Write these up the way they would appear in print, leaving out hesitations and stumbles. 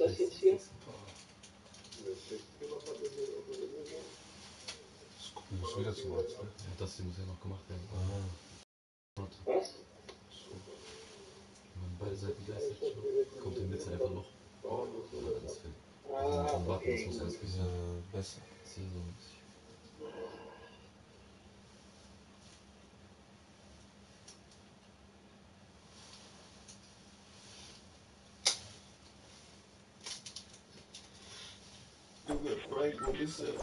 das jetzt hier? Muss wieder zum Arzt, ne? Ja, das hier muss ja noch gemacht werden. Was? Wenn man beide Seiten gleichzeitig macht, kommt in der Mitte einfach Loch. Und dann ist fertig. Also man kann warten, das muss erst Ist bisschen. besser. Das hier so mäßig. Junge, Frank, wo bist du?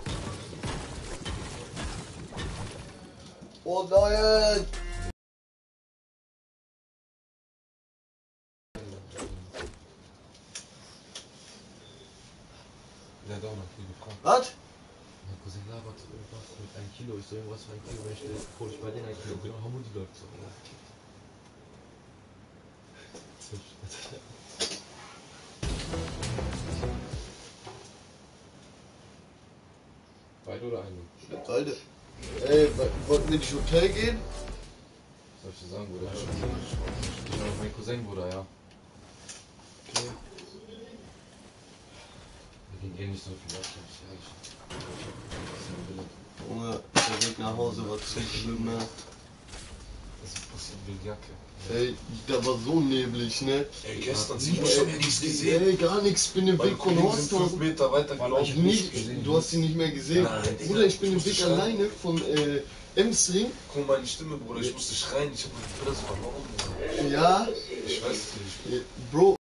Oh nein! Der hat auch noch viel gefragt. Was? Mein Cousin labert irgendwas mit 1 Kilo. Ich so irgendwas für 1 Kilo. Wenn ich will, hol ich bei denen 1 Kilo. Genau, Hamudi läuft so. Beide oder eine? Beide. Ey, wollten wir ins Hotel gehen? Soll ich dir sagen, Bruder? Ich bin mein Cousin, Bruder, ja. Okay. Wir gehen eh nicht so viel ab, ich ehrlich. Junge, der Weg nach Hause war zu schlimm, ne? Das ist passiert wegen Jacke. Ey, da war so neblig, ne? Ey, gestern sieht man schon nichts gesehen. Ey, gar nichts, bin den Weg von Horst 5 Horst. Meter weiter gelaufen. Du hast ihn nicht mehr gesehen. Nein, Bruder, ich bin den ich Weg musste schreien. alleine von Emsring. Guck mal, meine Stimme, Bruder, ich musste schreien, ich hab meine Fresse verloren. Bruder. Ja, Ich weiß es nicht. Bro.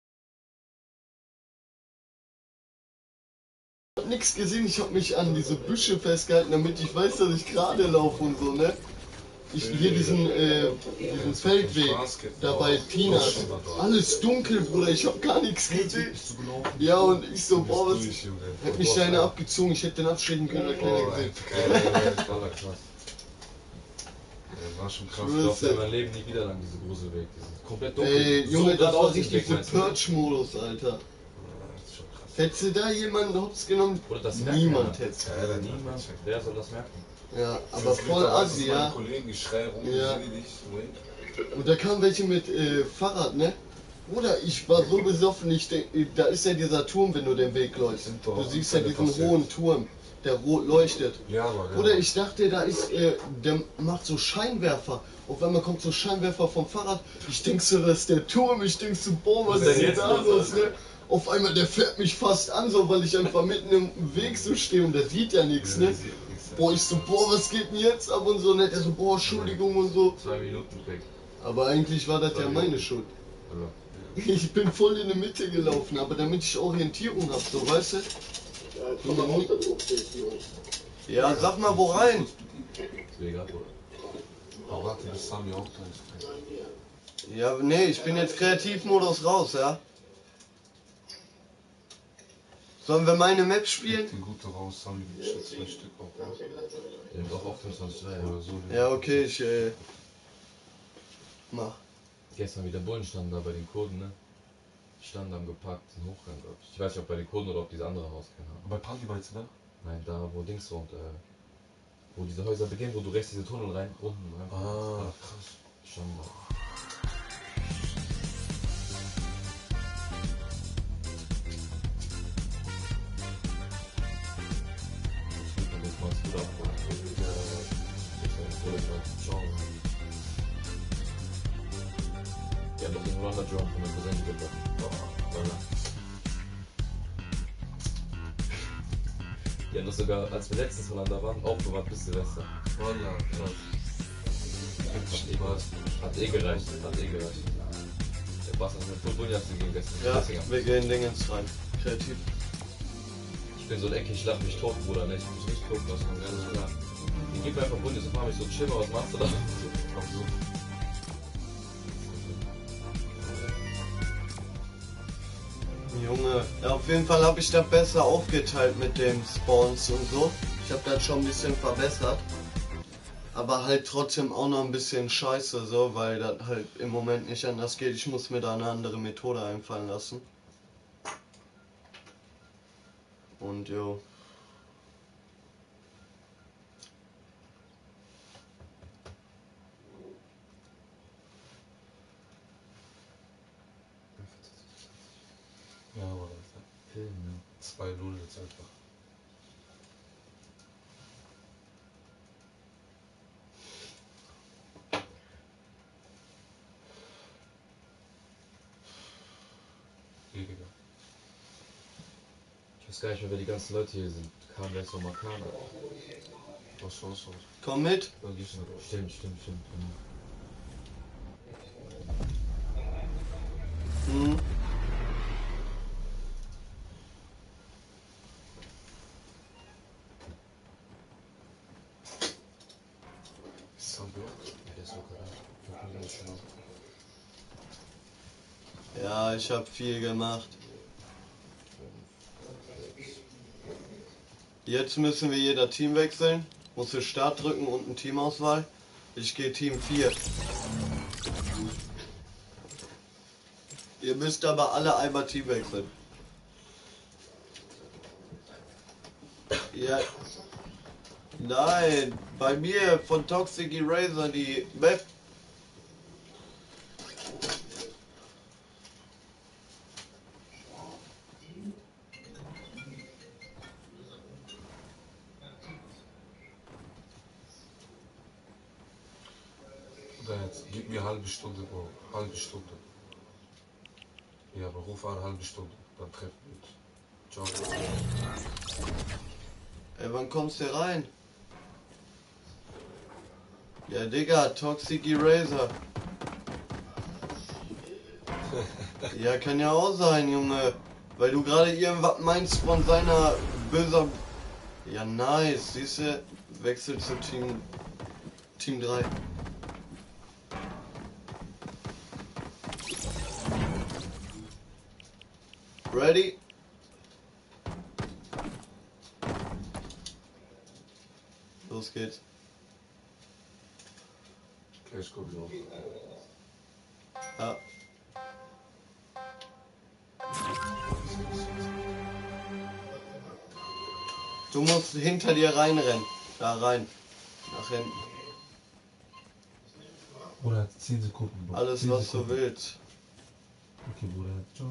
Ich hab nichts gesehen, ich hab mich an diese Büsche festgehalten, damit ich weiß, dass ich gerade laufe und so, ne? Hier diesen Feldweg, da bei Tinas. Alles dunkel, Bruder, ich hab gar nichts gesehen. Ja, und ich so, boah, was. Hätte mich da einer abgezogen, ich hätte den abschrecken können, hat keiner gesehen. Das war krass. Das war schon krass. Ich glaube, in meinem Leben nie wieder lang diese Gruselweg. Dieses komplett dunkel. Ey, So Junge, das geradeaus war den richtig Weg, so meinst du? Purge-Modus, Alter. Das ist schon krass. Hättest du da jemanden hops genommen? Oder das merkt Niemand keiner. hätte. Ja, Niemand, wer soll das merken? Ja, aber voll assi, ja. Kollegen, ich schrei rum, Ja. ich sehe dich. Und da kamen welche mit Fahrrad, ne? Bruder, ich war so besoffen, da ist ja dieser Turm, wenn du den Weg läufst. Du siehst ja diesen hohen Turm, der rot leuchtet. Ja, aber. Bruder, ich dachte, da ist, der macht so Scheinwerfer. Auf einmal kommt so Scheinwerfer vom Fahrrad. Ich denk so, das ist der Turm. Ich denk so, boah, was ist denn da los, ne? Auf einmal, der fährt mich fast an, so, weil ich einfach mitten im Weg so stehe und der sieht ja nichts, ne? Boah, ich so, boah, was geht denn jetzt ab und so, ne? Der so, boah, Entschuldigung und so. 2 Minuten weg. Aber eigentlich war das ja meine Schuld. Ich bin voll in die Mitte gelaufen, aber damit ich Orientierung hab, so, weißt du? Ja, sag mal, wo rein? Mega, oder? Aber warte, bis Sami auch gleich. Ja, nee, ich bin jetzt Kreativmodus raus, ja? Sollen wir meine Map spielen? Die gute raus, Sami, ich schätze 2 Stück auch. Der nimmt auch auf 25 3, Oder so. Ja, okay, ich mach. Gestern wieder Bullen standen da bei den Kurden, ne? Standen am geparkten Hochgang, glaub ich. Ich weiß nicht, ob bei den Kurden oder ob diese andere Haus, keine Ahnung. Bei Party meinst du, ne? Nein, da wo Dings wohnt, wo diese Häuser beginnen, wo du rechts diese Tunnel rein, unten rein. Ah, krass. Schon mal. Das machst du da. Die haben doch den Rwanda Drum von meinem Cousin gebracht. Die haben das sogar, als wir letztens Holland waren, aufbewahrt bis Silvester. Wallah, krass. Hat eh gereicht, Der Bass hat mit Fulbunjas gegeben gestern. Ja, Deswegen. wir gehen Dingens rein. Kreativ. Ich bin so ein Ecke, ich lach mich tot, Bruder, ne? Ich muss nicht gucken, was man gerne so sagt. Die gib mir einfach Bundes und frag mich so, chill mal, was machst du da? Auch so. Junge, ja, auf jeden Fall habe ich das besser aufgeteilt mit den Spawns und so. Ich habe das schon ein bisschen verbessert. Aber halt trotzdem auch noch ein bisschen scheiße, so, weil das halt im Moment nicht anders geht. Ich muss mir da eine andere Methode einfallen lassen. Und jo. Ja, aber das 2-0 jetzt einfach. Digga. Ich weiß gar nicht mehr, wer die ganzen Leute hier sind. Kam jetzt nochmal Kana. Was sonst was? Komm mit. Stimmt. Hm. Ist Sambi auch? Ja, der ist locker da. Ja, ich habe viel gemacht. Jetzt müssen wir jeder Team wechseln. Muss für Start drücken und eine Teamauswahl. Ich gehe Team 4. Ihr müsst aber alle einmal Team wechseln. Ja. Nein, bei mir von Toxic Eraser die Map. Oder jetzt, gib mir halbe Stunde, Bro. Halbe Stunde. Ja, aber ruf an, halbe Stunde. Dann treffen wir uns. Ciao. Ey, wann kommst du rein? Ja, Digga, Toxic Eraser. Ja, kann ja auch sein, Junge. Weil du gerade irgendwas meinst von seiner böser... Ja, nice. Siehste, Wechsel zu Team 3. Ready? Los geht's. Okay, ich guck drauf. Ja. Du musst hinter dir reinrennen. Da rein. Nach hinten. Bruder, 10 Sekunden. Bro. Alles 10 was Sekunden. du willst. Okay, Bruder, ciao.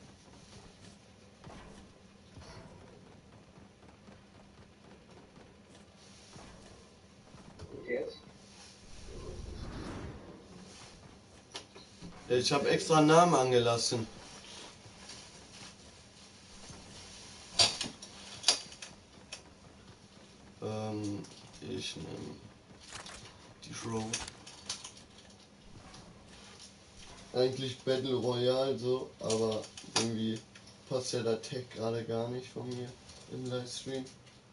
Ich habe extra einen Namen angelassen. Ich nehme die Show. Eigentlich Battle Royale so, aber irgendwie passt ja der Tag gerade gar nicht von mir im Livestream.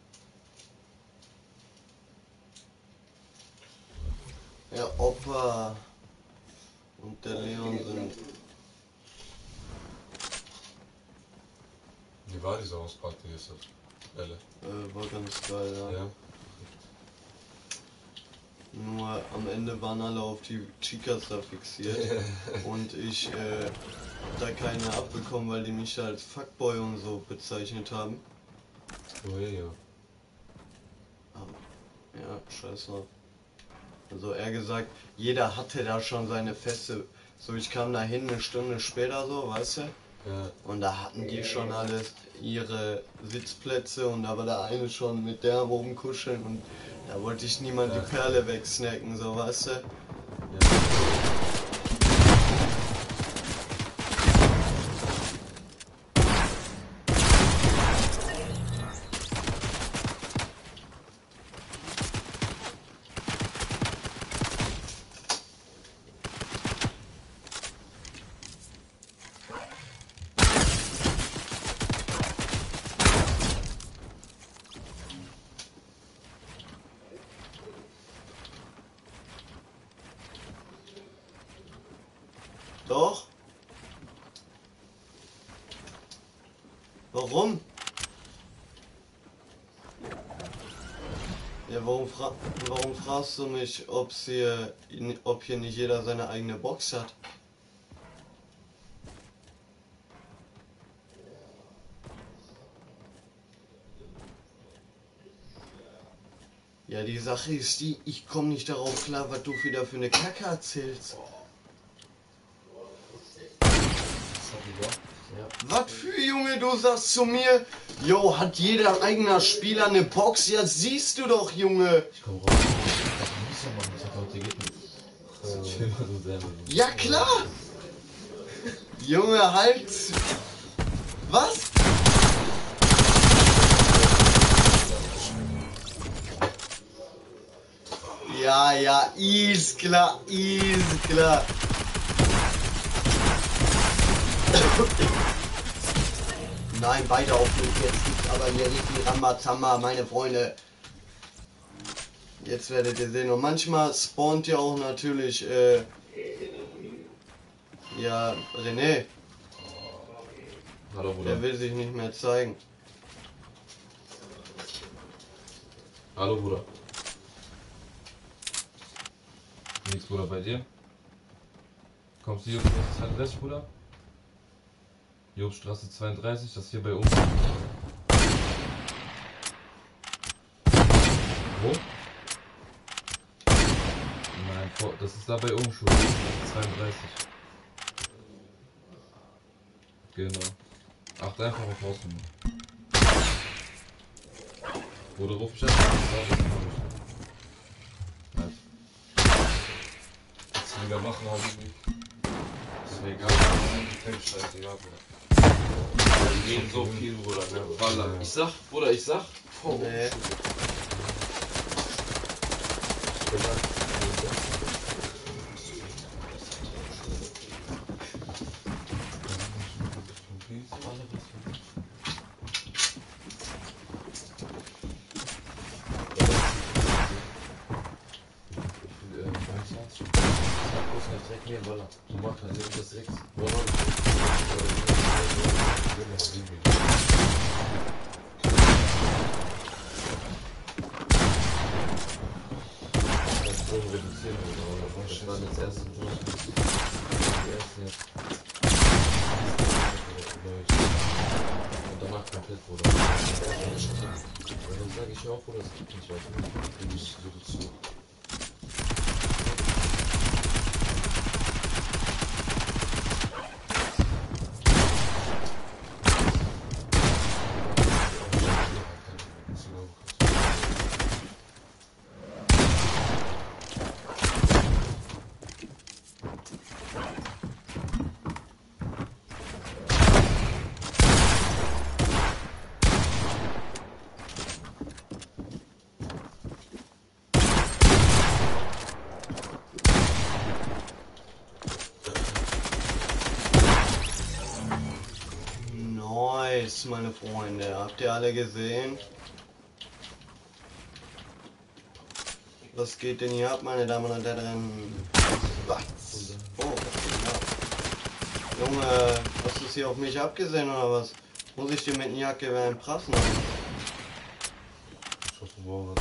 Ja, Opa und der Leon sind. Wie war diese Hausparty jetzt? Bälle. War ganz geil, ja. Ja? Nur am Ende waren alle auf die Chicas da fixiert und ich hab da keine abbekommen, weil die mich da als Fuckboy und so bezeichnet haben. Oh ja. Ja, scheiße. Also er gesagt, jeder hatte da schon seine Feste. So, ich kam da hin eine Stunde später so, weißt du? Ja. Und da hatten die schon alle ihre Sitzplätze und da war der eine schon mit der oben kuscheln und da wollte ich niemand die Perle wegsnacken, so, weißt du? Doch? Warum? Ja, warum fragst du mich, ob hier nicht jeder seine eigene Box hat? Ja, die Sache ist die, ich komme nicht darauf klar, was du wieder für eine Kacke erzählst. Ja, Was für Junge, du sagst zu mir, jo, hat jeder eigener Spieler eine Box? Ja, siehst du doch, Junge. Ich komm raus. Ich muss ja machen, ich hab heute geht nicht. Ich will mal so sehr. Ja, klar. Junge, halt. Was? Ja, ja, ist klar, ist klar. Nein, beide auf mich. Jetzt gibt's aber hier richtig Ramazamba, meine Freunde. Jetzt werdet ihr sehen. Und manchmal spawnt ja auch natürlich, ja, René. Hallo, Bruder. Der will sich nicht mehr zeigen. Hallo, Bruder. Nix, Bruder, bei dir? Kommst du hier auf die 32, Bruder? Jobstraße 32, das hier bei uns. Wo? Nein, das ist da bei Umschule. 32. Genau. Acht einfach auf Hausnummer. Oder ruf mich an. Was wir da machen, Habibi. Ist mir egal. Scheiße, ja, Bruder. Wir gehen so viel, Bruder. Ne? Wallah. Ich sag, Bruder, ich sag. Nee. Das war das erste Mal. Und danach komplett, Bruder. Dann sag ich auch, Bruder, es gibt nicht weiter. Du bist so zu. Nice, meine Freunde. Habt ihr alle gesehen? Was geht denn hier ab, meine Damen und Herren? Was? Oh, was geht denn ab? Junge, hast du es hier auf mich abgesehen oder was? Muss ich dir mit dem Jagdgewehr einen Prassen haben? Ich hoffe, morgen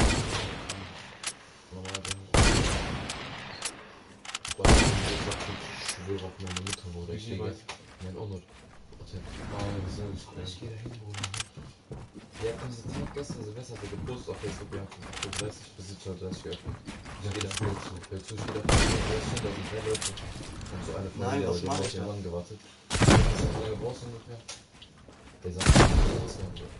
Ich schwöre auf meine Mutter, Bruder. Ich gehe mein Onur. Ich gehe da hin, Bruder. Der hat diese Tag gestern Silvester gepostet auf Facebook, ja, für 30 bis 37 geöffnet. Ich gehe da voll zu. Wer zusteht, da sind da die 3 Leute. Und so eine Nein, Familie, was die mach haben auf ich den da? Mann gewartet. Wie lange brauchst du ungefähr? Der sagt, das ist ja.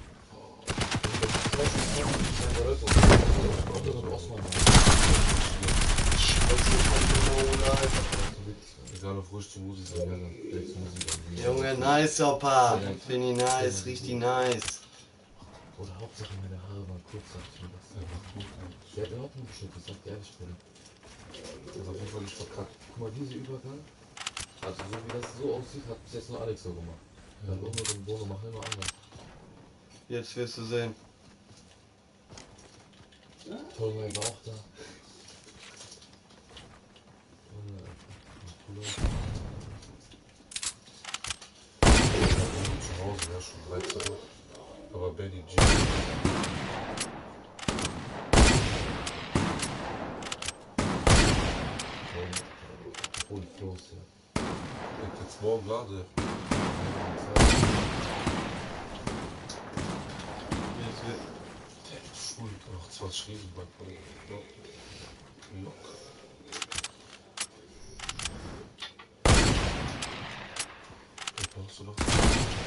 egal auf ruhig zu Musik sein, ja, zu Musik sein. Junge, nice, Opa. Finde ich nice, richtig nice. Oder Hauptsache meine Haare waren kurz, sagst du das. Der hat überhaupt nicht geschüttet, sagt ehrlich, Bruder. Das ist auf jeden Fall nicht verkackt. Guck mal, dieser Übergang, also so wie das so aussieht, hat bis jetzt nur Alex so gemacht. Dann Onur und Bono machen immer anders. Jetzt wirst du sehen. Tolga war auch da. Zu Hause, ja, schon 13 Uhr. Aber Benny G. Voll Floß, ja. Ich jetzt morgen lade. Jetzt wird Schuld, noch 20 Riesen bei Kollegen. Lock. Was brauchst du noch?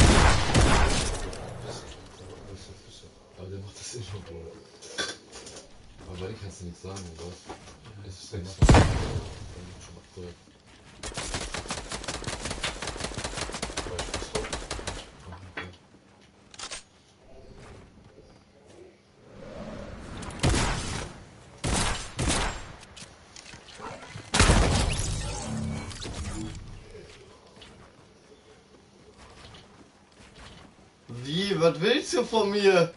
Aber der macht das immer, Bruder. Aber bei dir kannst du nichts sagen, oder? Es ist der macht das schon mal cool. Wie, was willst du von mir?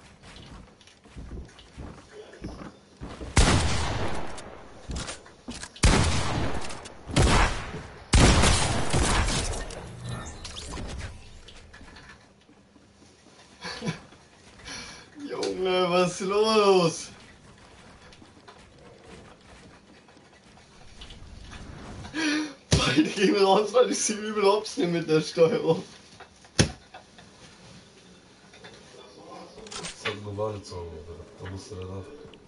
Junge, was ist los? Beide gehen raus, weil ich sie übel hops nehme mit der Steuerung. Das ist halt normale Zauber, oder? Da musst du danach.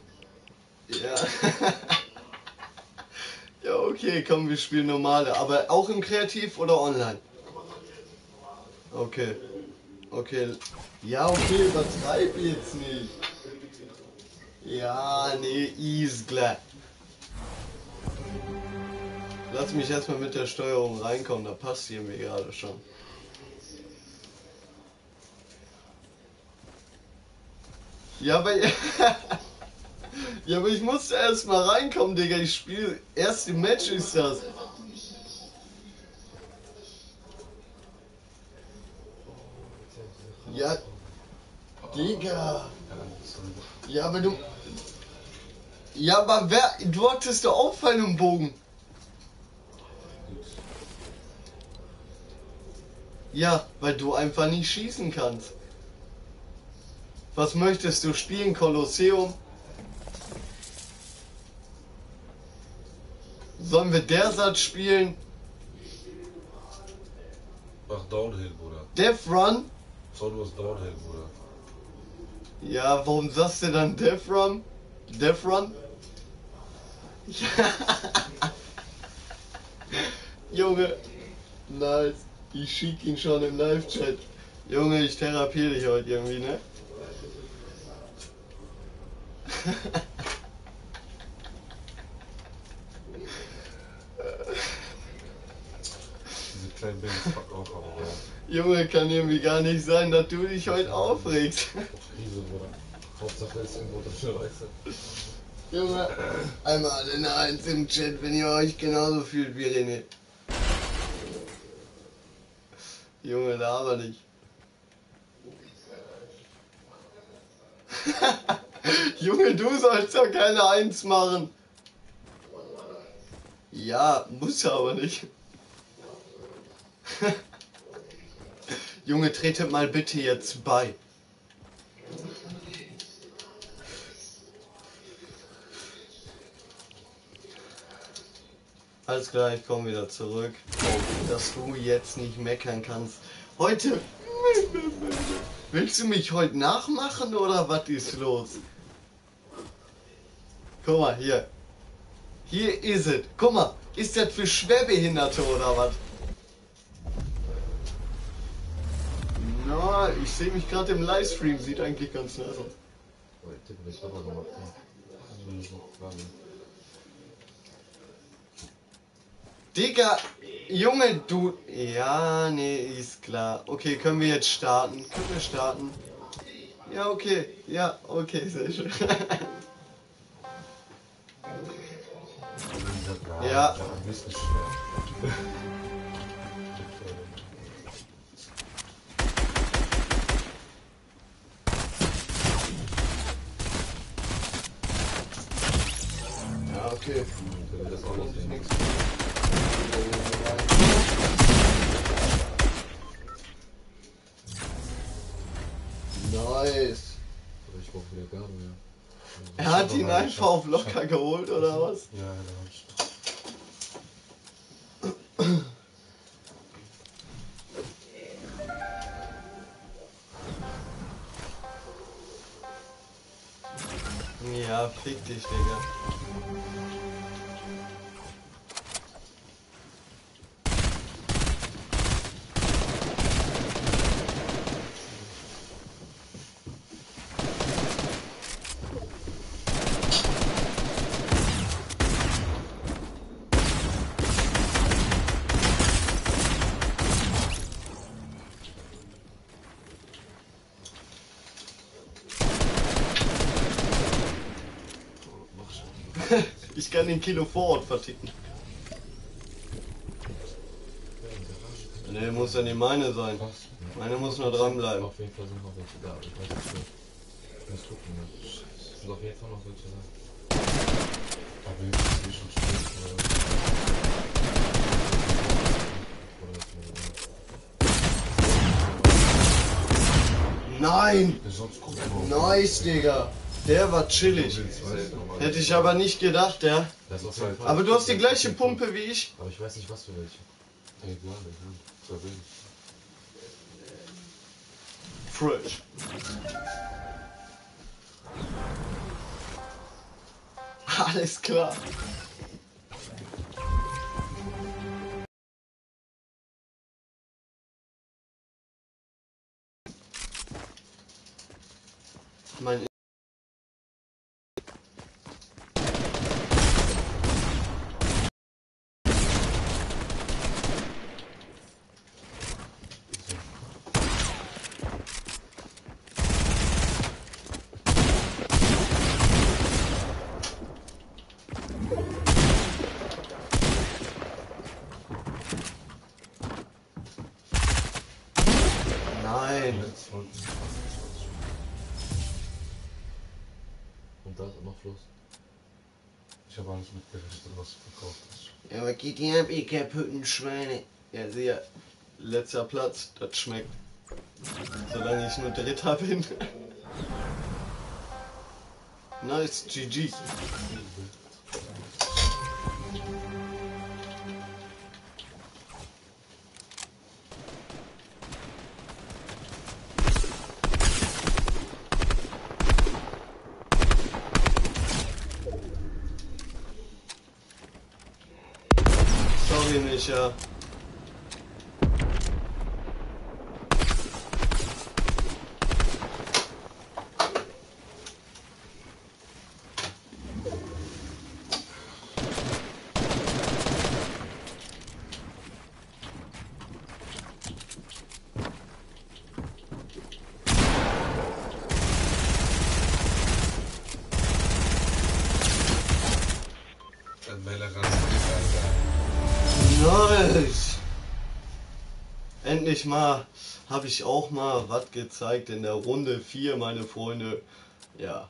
Ja. Ja, okay, komm, wir spielen normale. Aber auch im Kreativ oder online? Okay. Okay. Ja, okay, übertreib jetzt nicht. Ja, nee, ist klar. Lass mich erstmal mit der Steuerung reinkommen, da passt hier mir gerade schon. Ja, aber ja, aber ich musste erst mal reinkommen, Digga. Ich spiele erst im Match ist das. Ja, Digga. Ja, aber du. Ja, aber du hattest doch auch Pfeil und Bogen. Ja, weil du einfach nicht schießen kannst. Was möchtest du spielen, Kolosseum? Sollen wir der Satz spielen? Mach Downhill, Bruder. Death Run? Soll was Downhill, Bruder. Ja, warum sagst du dann Death Run? Death Run? Ja. Junge, nice. Ich schick ihn schon im Live-Chat. Junge, ich therapiere dich heute irgendwie, ne? Diese kleinen Babys fuck auch aber, Bruder. Junge, kann irgendwie gar nicht sein, dass du dich heute aufregst. Riese, Bruder. Hauptsache ist irgendwo der Scheiße. Junge, einmal eine Eins im Chat, wenn ihr euch genauso fühlt wie René. Junge, da aber nicht. Junge, du sollst doch keine Eins machen. Ja, muss aber nicht. Junge, tretet mal bitte jetzt bei. Alles klar, ich komme wieder zurück. Oh, dass du jetzt nicht meckern kannst. Heute... Willst du mich heute nachmachen oder was ist los? Guck mal, hier. Hier ist es. Guck mal, ist das für Schwerbehinderte oder was? Na, ich sehe mich gerade im Livestream. Sieht eigentlich ganz nice aus. Oh, ich tippe mich aber gemacht. Digga, Junge, du... Ja, nee, ist klar. Okay, können wir jetzt starten? Können wir starten? Ja, okay. Ja, okay, sehr schön. Ja. Ein bisschen schwer. Ja, okay. Das auch noch nichts. Nice. Aber ich brauche wieder Garde, ja. Er hat ihn einfach auf locker geholt, oder was? Ja, da hab ich. Ja, fick dich, Digga. Ich kann den Kilo vor Ort verticken. Ne, muss ja nicht meine sein. Meine muss nur dranbleiben. Auf jeden Fall sind noch welche da, aber ich weiß nicht, ich muss gucken. Ne? Es sind auf jeden Fall noch welche da. Aber jetzt ist sie schon spät. Nein! Sonst guck mal. Nice, Digga. Der war chillig. Hätte ich aber nicht gedacht, ja. Das ist auf jeden Fall. Aber du hast die gleiche Pumpe wie ich. Aber ich weiß nicht, was für welche. Egal, ja. So will ich. Fresh. Alles klar. Mein Nein. Und da ist noch Fluss. Ich habe alles mitgerechnet, was du verkauft hast. Ja, aber geht die ab, ihr kaputten Schweine. Ja, sehr. Letzter Platz, das schmeckt. Solange ich nur Dritter bin. Nice, GG. Sorry, Micha. Dann Mailer ganz Alter. Nice. Endlich mal habe ich auch mal was gezeigt in der Runde 4, meine Freunde. Ja.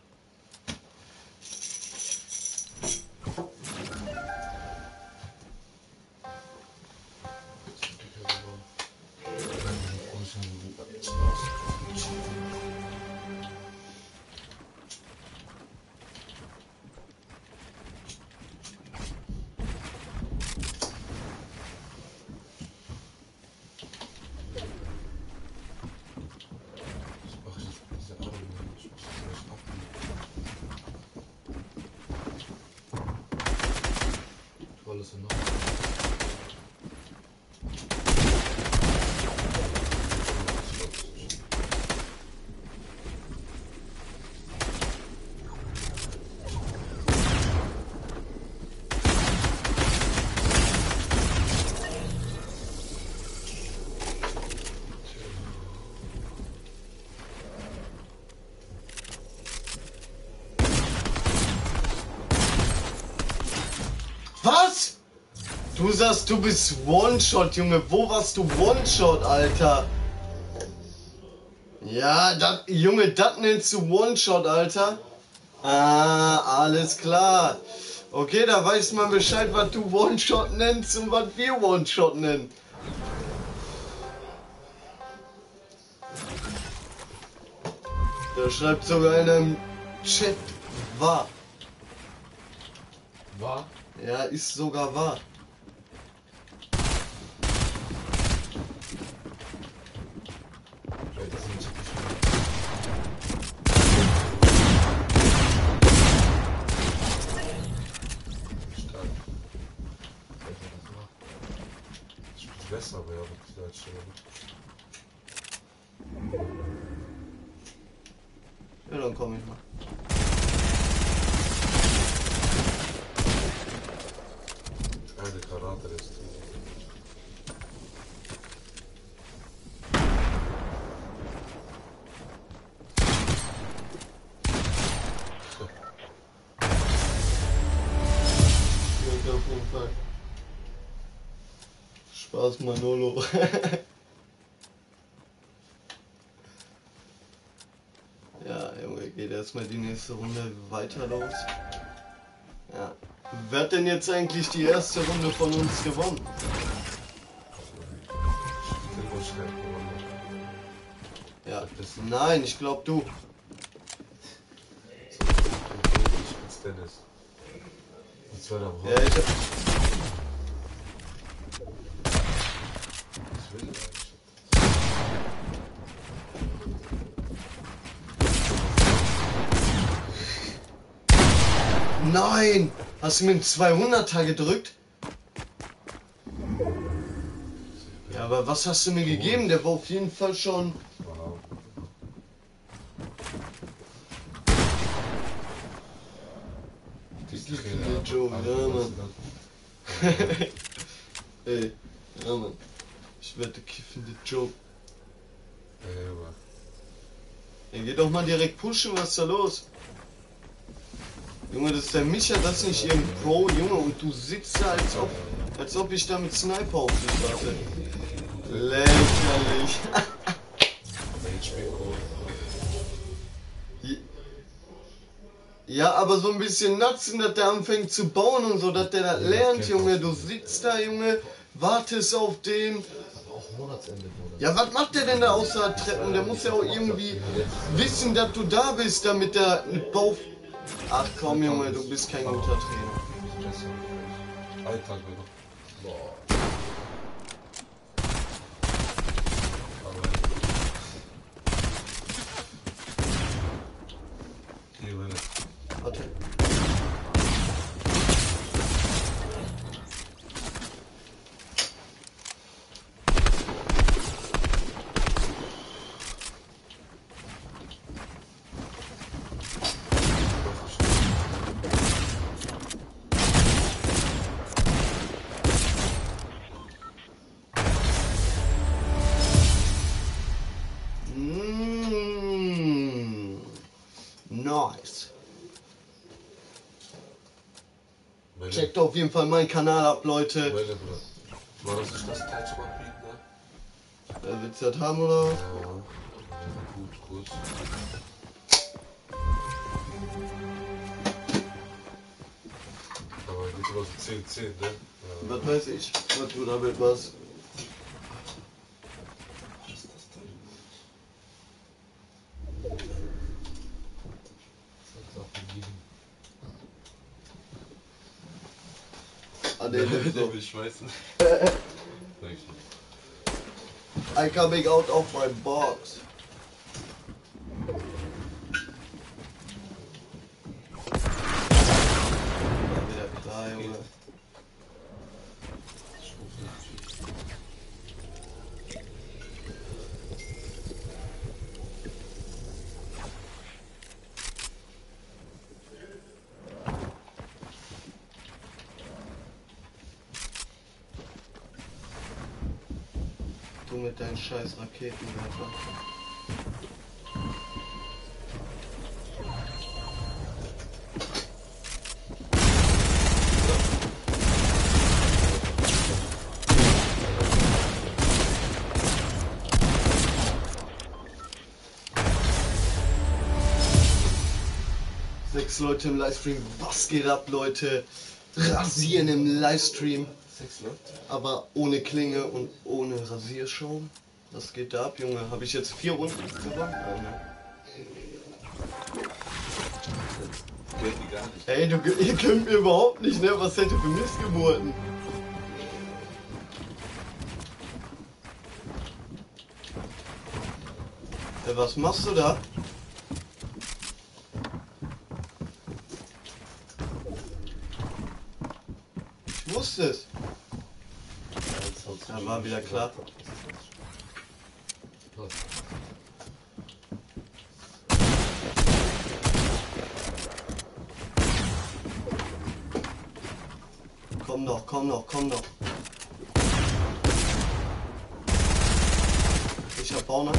Alles in Was? Du sagst, du bist One-Shot, Junge. Wo warst du One-Shot, Alter? Ja, Junge, das nennst du One-Shot, Alter? Ah, alles klar. Okay, da weiß man Bescheid, was du One-Shot nennst und was wir One-Shot nennen. Da schreibt sogar einer im Chat wahr. War? Ja, ist sogar wahr. Weil das sind Stark. Ich bin besser, aber ja, mit der Einstellung. Ja, dann komm ich mal. Eine Karate ist. Spaß, Manolo. Ja, Junge, geht erstmal die nächste Runde weiter los. Ja. Wer hat denn jetzt eigentlich die erste Runde von uns gewonnen? Ja, nein, ich glaub du. Dennis. Die zweite Woche. Ja, ich hab... Ich will eigentlich. Nein! Hast du mir einen 200er gedrückt? Ja, aber was hast du mir gegeben? Der war auf jeden Fall schon... Wow. Die Kiffende Joe, ja Mann. Ey, ja Mann. Ich werde kiffende Joe. Ey, Junge. Ey, geh doch mal direkt pushen, was ist da los? Junge, das ist der Micha, das ist nicht irgendein Pro, Junge, und du sitzt da, als ob ich da mit Sniper auf dich warte. Lächerlich. Ja, aber so ein bisschen natzen, dass der anfängt zu bauen und so, dass der das lernt, Junge. Du sitzt da, Junge, wartest auf den. Auch Monatsende, Bruder. Ja, was macht der denn da außer Treppen? Der muss ja auch irgendwie wissen, dass du da bist, damit der Bau... Ach komm, Junge, du bist kein guter Trainer. Alltag wieder. Boah. Hier, meine. Warte. Nice. Checkt auf jeden Fall meinen Kanal ab, Leute. Meine, Bruder. War das nicht das Touch-Up-Beat, ne? Willst du das haben oder was? Ja. Gut, kurz. Aber geht immer so 10-10, ne? Ja. Was weiß ich, was du damit machst. Ah, der so. will schmeißen. I coming out of my box. War wieder klar, Junge. Du mit deinen scheiß Raketenwerfer. Sechs Leute im Livestream. Was geht ab, Leute? Rasieren im Livestream. 6 Leute? Aber ohne Klinge und ohne Rasierschaum. Was geht da ab, Junge? Habe ich jetzt 4 Runden gewonnen? Gehört die gar nicht. Ey, ihr könnt mir überhaupt nicht, ne? Was hätte für Missgeburten? Was machst du da? Ich wusste es. Ja, war wieder klar. Komm noch, komm noch, komm noch. Ich hab Bauna.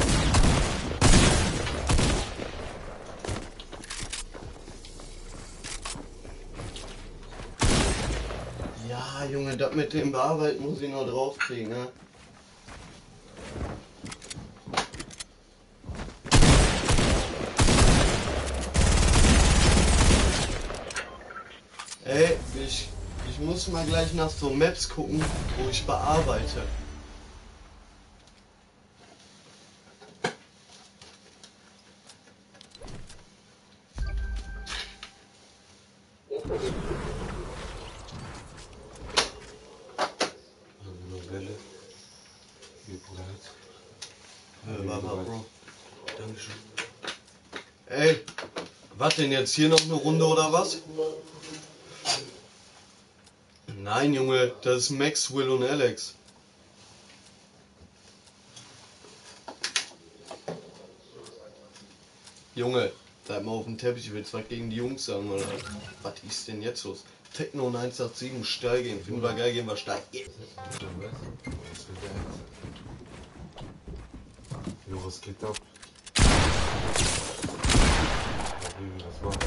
Ja, Junge, das mit dem Bearbeiten muss ich noch draufkriegen, ne? Ey, ich muss mal gleich nach so Maps gucken, wo ich bearbeite. Novelle. Wie bereit? Warte, Bro. Dankeschön. Ey, was denn jetzt hier noch eine Runde oder was? Nein, Junge, das ist Max, Will und Alex. Junge, bleib mal auf dem Teppich, ich will zwar gegen die Jungs sagen, oder was ist denn jetzt los? Techno 187, steil gehen, finden wir geil, gehen wir steil. Was will der jetzt? Jo, was geht ab? Ja, Baby, was macht?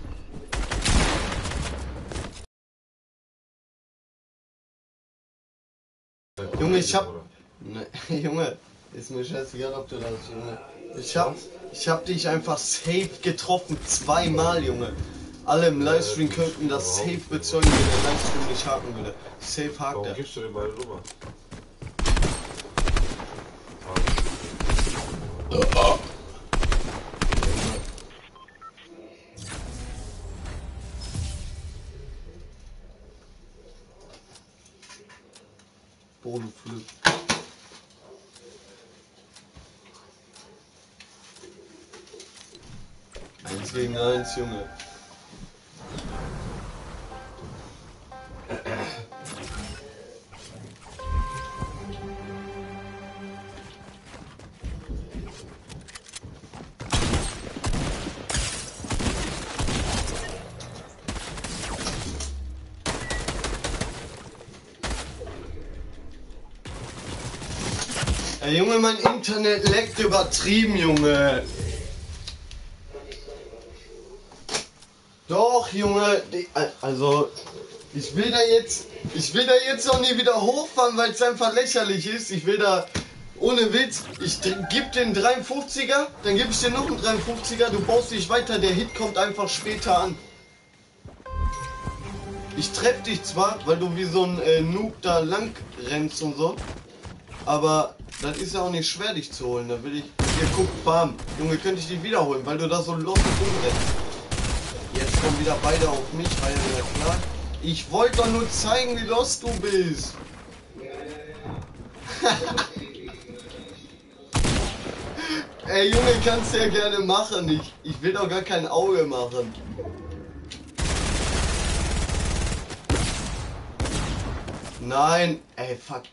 Junge, ich hab... Ne, Junge, ist mir scheißegal, ob du das, Junge. Ich hab dich einfach safe getroffen, zweimal, Junge. Alle im Livestream könnten das safe bezeugen, wenn der Livestream nicht haken würde. Safe hakt Warum er. gibst du dir meine Nummer? Bodenflug. Eins gegen eins, Junge. Ey, Junge, mein Internet leckt übertrieben, Junge. Doch, Junge, also ich will da jetzt auch nie wieder hochfahren, weil es einfach lächerlich ist. Ich will da, ohne Witz, ich geb den 53er, dann gebe ich dir noch einen 53er, du baust dich weiter, der Hit kommt einfach später an. Ich treff dich zwar, weil du wie so ein Noob da lang rennst und so, aber das ist ja auch nicht schwer, dich zu holen. Da will ich, hier guck, bam, Junge, könnte ich dich wiederholen, weil du da so lost rumrennst. Jetzt kommen wieder beide auf mich, war ja klar. Ich wollte doch nur zeigen, wie lost du bist. Ey Junge, kannst du ja gerne machen. Ich will doch gar kein Auge machen. Nein, ey, fuck.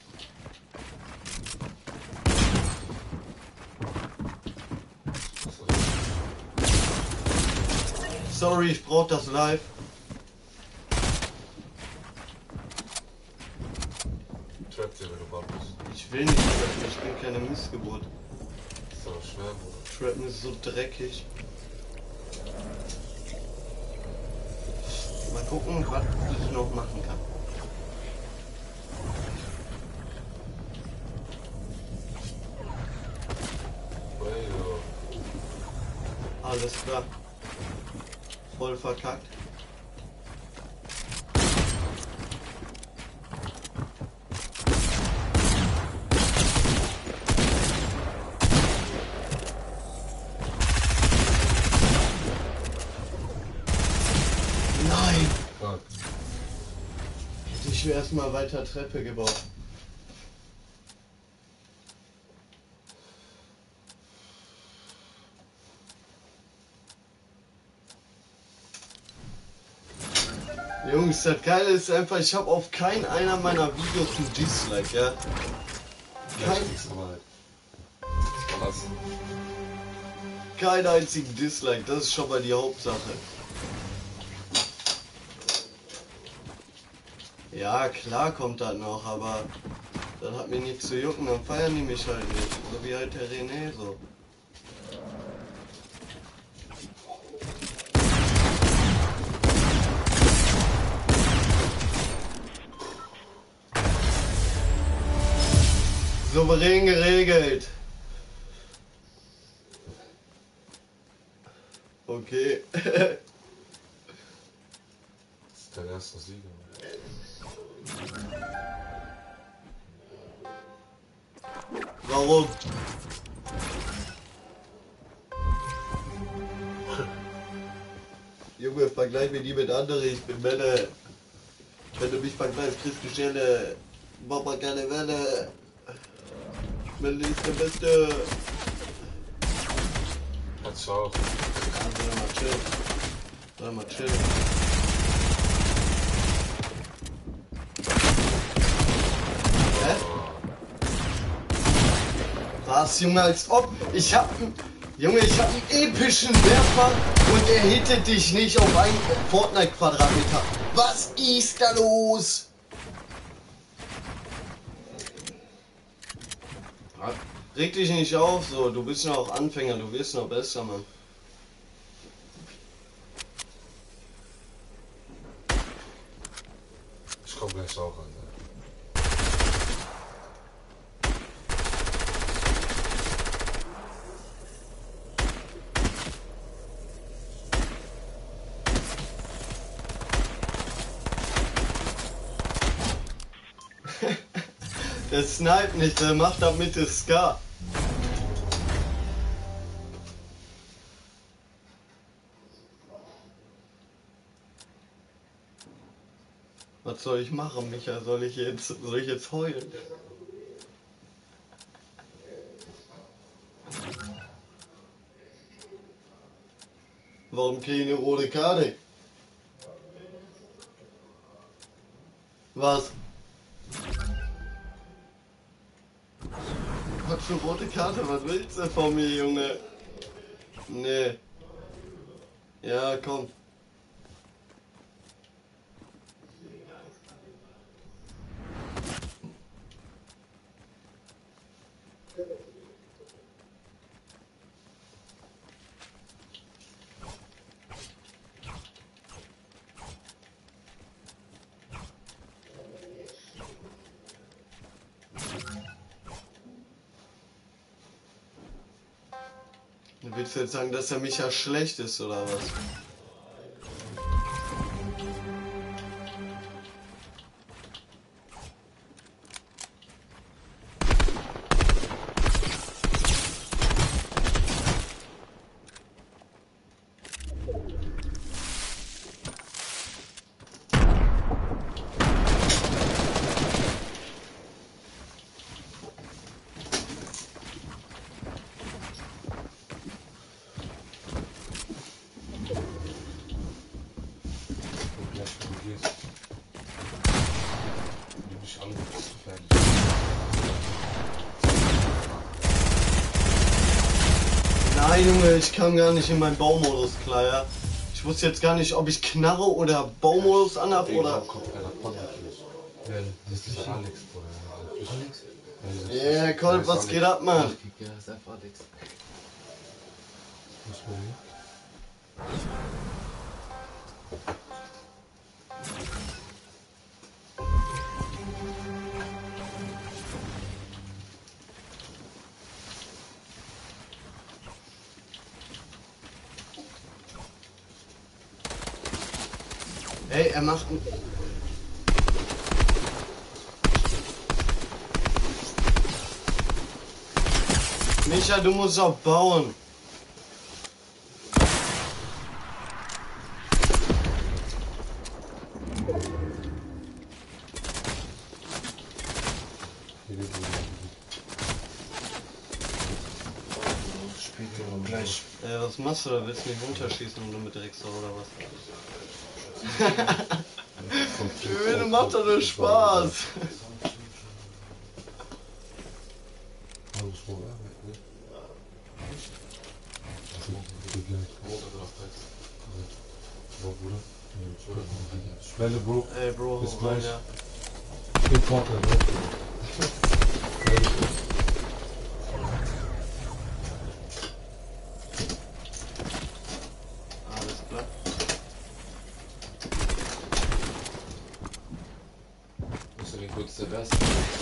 Sorry, ich brauch das live. Trap dir, wenn du babbelst. Ich will nicht trappen, ich bin keine Missgeburt. Ist aber schwer, Bruder. Trappen ist so dreckig. Mal gucken, was ich noch machen kann. Hey, yo. Alles klar. Voll verkackt. Nein! Fuck. Ich will erstmal weiter Treppe gebaut. Jungs, das Geile ist einfach, ich habe auf keinen einer meiner Videos ein Dislike, ja. Kein einzigen Dislike, das ist schon mal die Hauptsache. Ja, klar kommt das noch, aber das hat mir nichts zu jucken, dann feiern die mich halt nicht. So wie halt der René so. Souverän geregelt. Okay. dein erster Sieg. Warum? Junge, vergleich mich nie mit anderen, ich bin Männer. Wenn du mich vergleichst, kriegst du Stelle. Mach mal keine Welle. Melli ist der Beste. Hat's auch. Soll mal chillen. Soll mal chillen. Hä? Was, Junge, als ob. Ich hab einen epischen Werfer und er hittet dich nicht auf einen Fortnite-Quadratmeter. Was ist da los? Reg dich nicht auf, so, du bist noch Anfänger, du wirst noch besser, Mann. Ich komm gleich auch an. Der sniped nicht, der macht da Mitte Ska. Was soll ich machen, Micha? Soll ich jetzt heulen? Warum kriege ich eine rote Karte? Was? Was für rote Karte? Was willst du von mir, Junge? Nee. Ja, komm. Willst du jetzt sagen, dass der Micha schlecht ist, oder was? Nein, Junge, ich kam gar nicht in meinen Baumodus, klar, ja. Ich wusste jetzt gar nicht, ob ich Knarre oder Baumodus anhab oder... Das ist der Alex, Bruder. Alex? Ja, yeah, Colt, was geht ab, Mann? Ja, ist einfach Alex. Ey, er macht... Micha, du musst auch bauen. Später gleich. Was machst du da? Willst du mich runterschießen und du mit extra oder was? Schön, macht doch nur Spaß. Schnelle Bro. Ey, Bro, Bis gleich. ja. Im Vorteil, ne? Alles klar. Musst du den kurz der Best?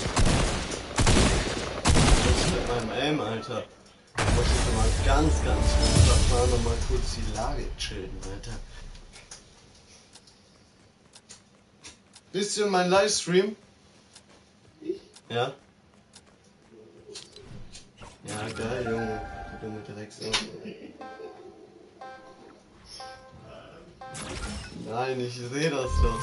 Was ist mit meinem Aim, Alter? Ich muss jetzt mal ganz runterfahren und mal kurz die Lage chillen, Alter. Bist du in meinem Livestream? Ich? Ja. Ja, geil, Junge. Du dumme Drecksau. Nein, ich sehe das doch.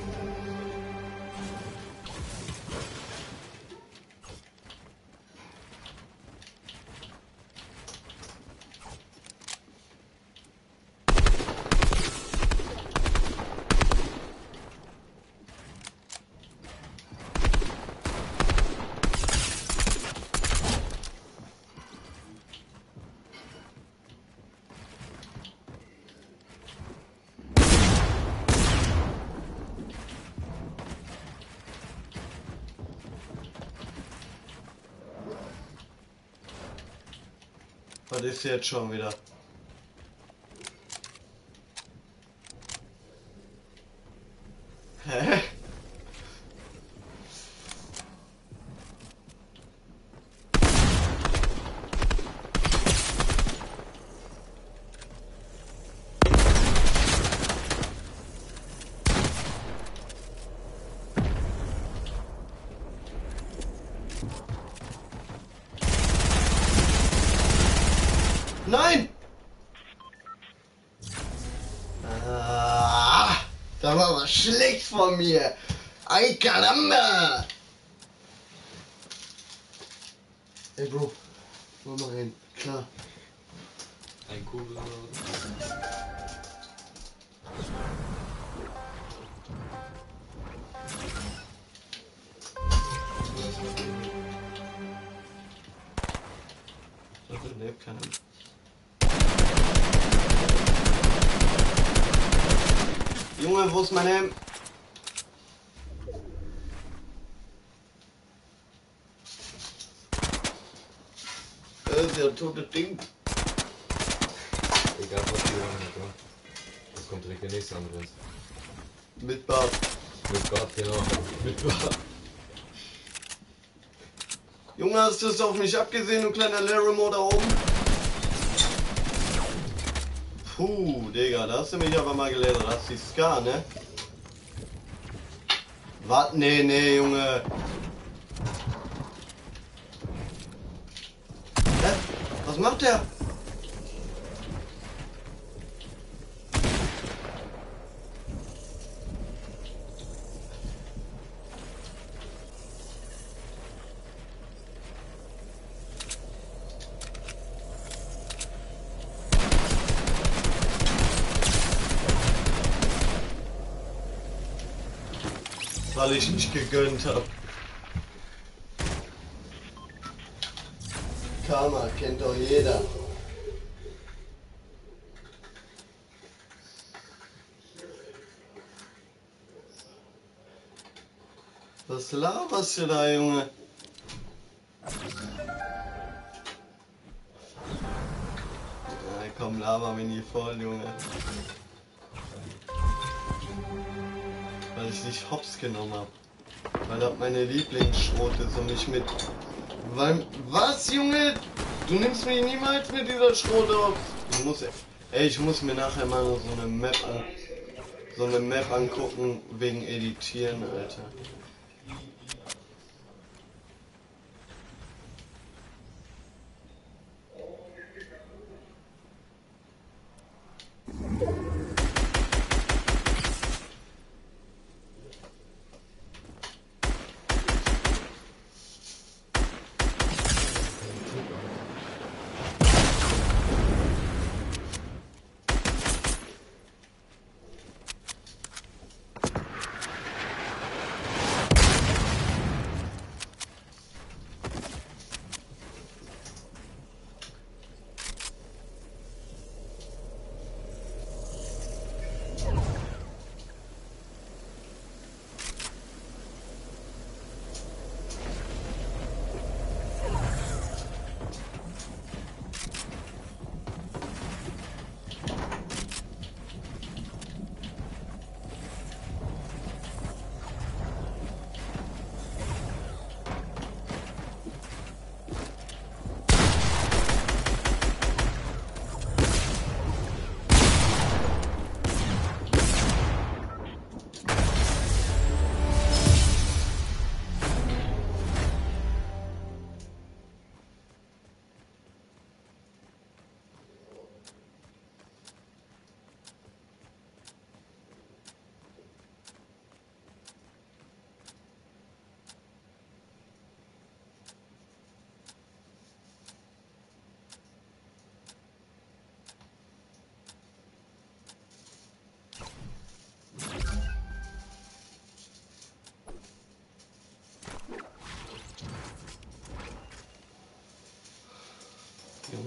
Was ist jetzt schon wieder? Hä? Nein! Ah, das war aber schlecht von mir. Ay caramba! Ey Bro, mach mal rein. Klar. Ein Kugel oder was? Das lebt keiner. Junge, wo ist mein Helm? Das ist ja ein totes Ding. Egal was die machen, ja. Das kommt direkt der nächste Angriff. Mit Bart. Mit Gott, genau. Mit Gott. Junge, hast du es auf mich abgesehen, du kleiner Larimo da oben? Puh, Digga, da hast du mich aber mal gelasert. Das ist die Ska, ne? Was? Nee, Junge. Hä? Was macht der? Weil ich nicht gegönnt hab. Karma kennt doch jeder. Was laberst du da, Junge? Ja, komm, laber mich nie voll, Junge. Weil ich dich hops genommen hab. Weil das meine Lieblingsschrot ist und mich mit... Weil... Was, Junge? Du nimmst mich niemals mit dieser Schrot auf. Ich muss... Ey, ich muss mir nachher mal so eine Map angucken wegen Editieren, Alter.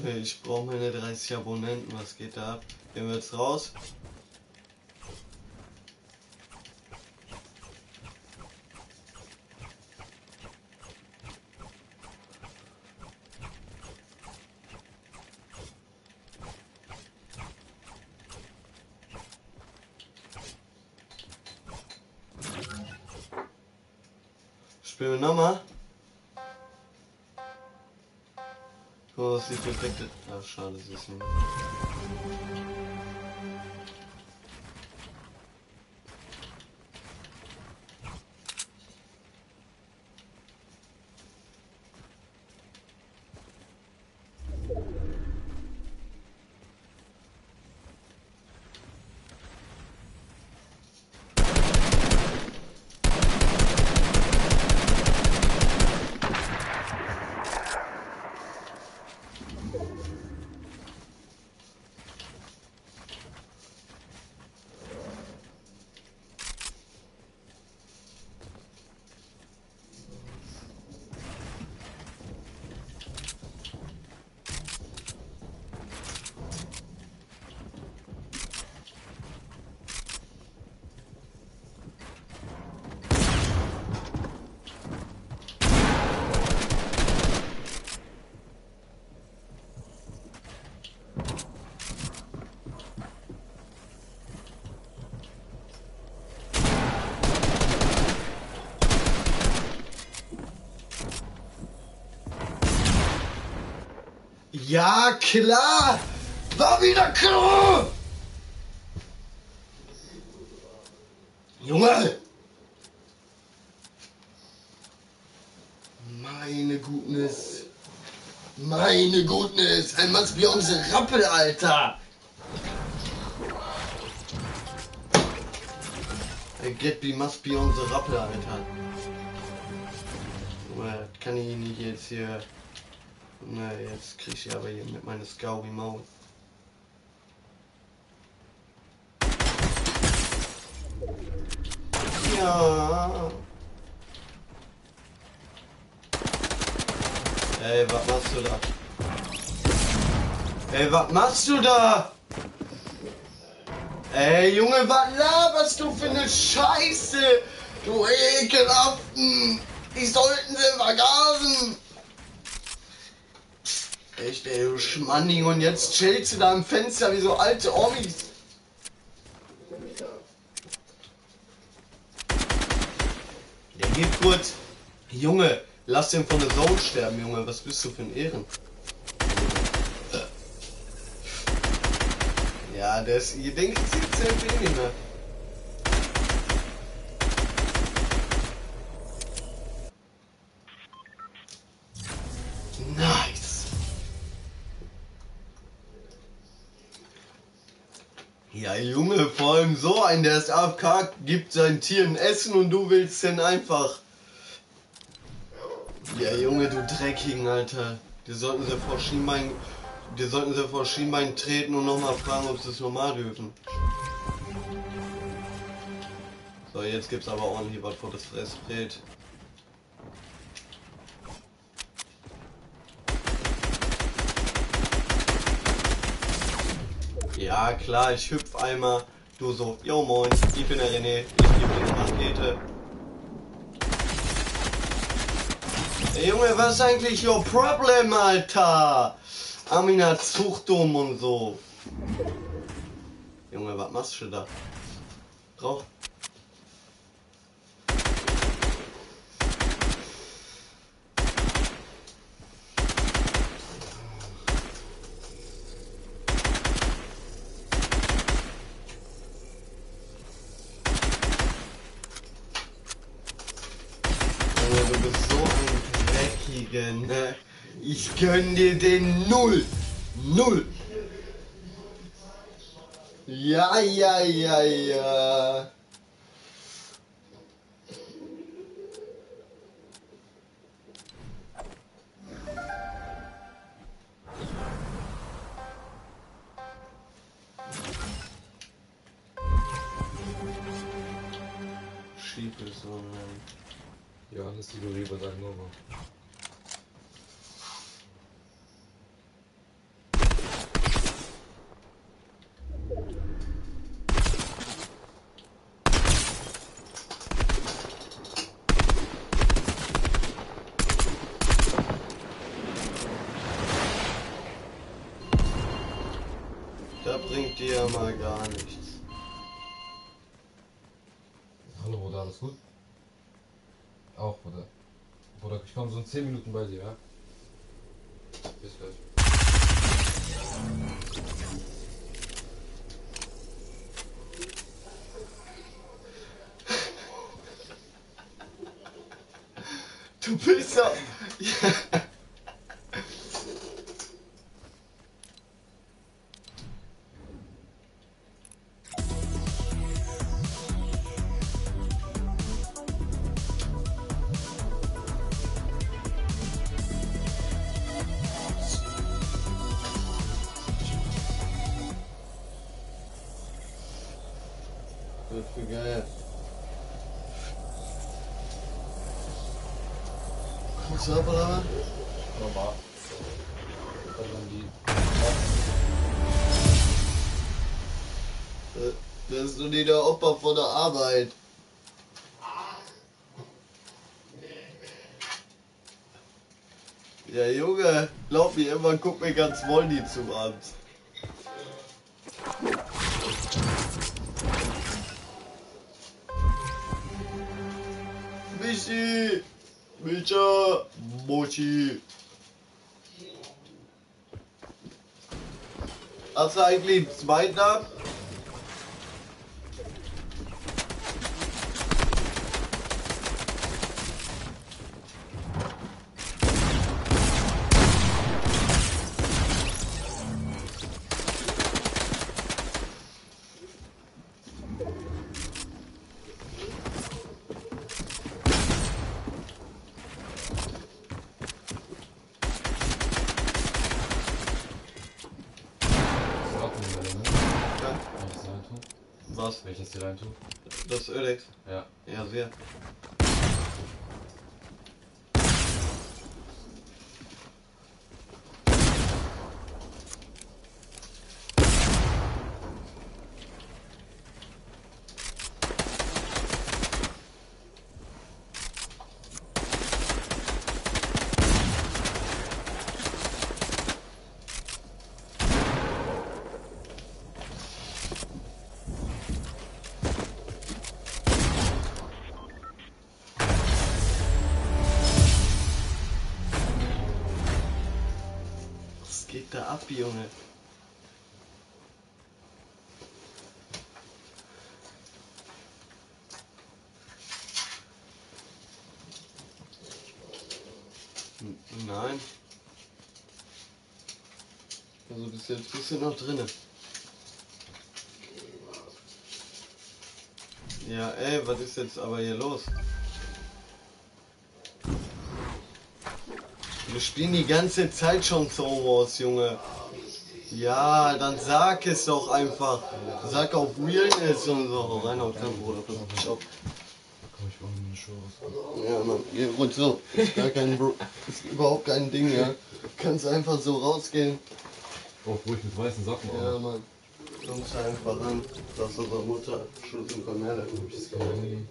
Junge, ich brauche meine 30 Abonnenten. Was geht da ab? Gehen wir jetzt raus? Spielen wir nochmal? Oh, das sieht perfekt. Ah, schade, das ist nicht. Ja, klar! War wieder klar! Junge! Meine Gutness! Meine Gutness! Ein must be unsere Rappel, Alter! Ein Getby must be unsere Rappel, Alter. Junge, kann ich nicht jetzt hier... Na, jetzt krieg ich aber hier mit meiner Scowy Maus. Ja. Ey, was machst du da? Ey, was machst du da? Ey, Junge, was laberst du für eine Scheiße? Du Ekelhaften! Die sollten sie vergasen! Echt, ey, du Schmanni, und jetzt chillst du da im Fenster wie so alte Omis. Der geht kurz. Junge, lass den von der Zone sterben, Junge. Was bist du für ein Ehren? Ja, der ist, ihr denkt, zieht sehr weniger. Nice. Ja, Junge, vor allem so ein, der ist AFK, gibt seinen Tieren Essen und du willst den einfach... Ja, Junge, du Dreckigen, Alter. Die sollten sie vor Schienbein treten und nochmal fragen, ob sie es normal dürfen. So, jetzt gibt's aber ordentlich was vor das Fressbrett. Ja, klar, ich hüpf einmal. Du so, yo moin, ich bin der René, ich gebe dir eine Rakete. Ey, Junge, was ist eigentlich your problem, Alter? Amina Zuchtum und so. Junge, was machst du da? Drauf. Du bist so ein Dreckiger, ne? Ich gönn dir den Null. Null. Ja, ja, ja, ja. Schieb ist so, nein. Johannes Igoriba sagt nochmal. Da bringt dir ja mal gar nichts. Hallo Bruder, alles gut? Auch Bruder. Bruder, ich komme so in 10 Minuten bei dir, ja? Bis gleich. Du bist ja... Das ist geil. Was war da? Normal. Dann die. Das ist doch nicht der Opa von der Arbeit. Ja Junge, glaub mir immer, guck mir ganz Molly zum Abend. Michi! Micha! Mochi! Hast du eigentlich einen zweiten Namen? Was? Welches hier rein tun? Das Ölex? Ja. Ja, sehr. Was geht da ab, Junge? Nein. Also bis jetzt bist du noch drinne. Ja, ey, was ist jetzt aber hier los? Wir spielen die ganze Zeit schon Star Wars, Junge. Ja, dann sag es doch einfach. Sag auf Realness und so. Rein auf dein Bruder. Ciao. Komm ich ohne eine Show raus. Ja, Mann. Ja, gut so. Ist gar kein Bro. Ist überhaupt kein Ding, ja. Kannst einfach so rausgehen. Auch ruhig mit weißen Socken. Ja, Mann. Kommst einfach an. Dass unsere Mutter Schuld und Vermehrung. Das kann man nie.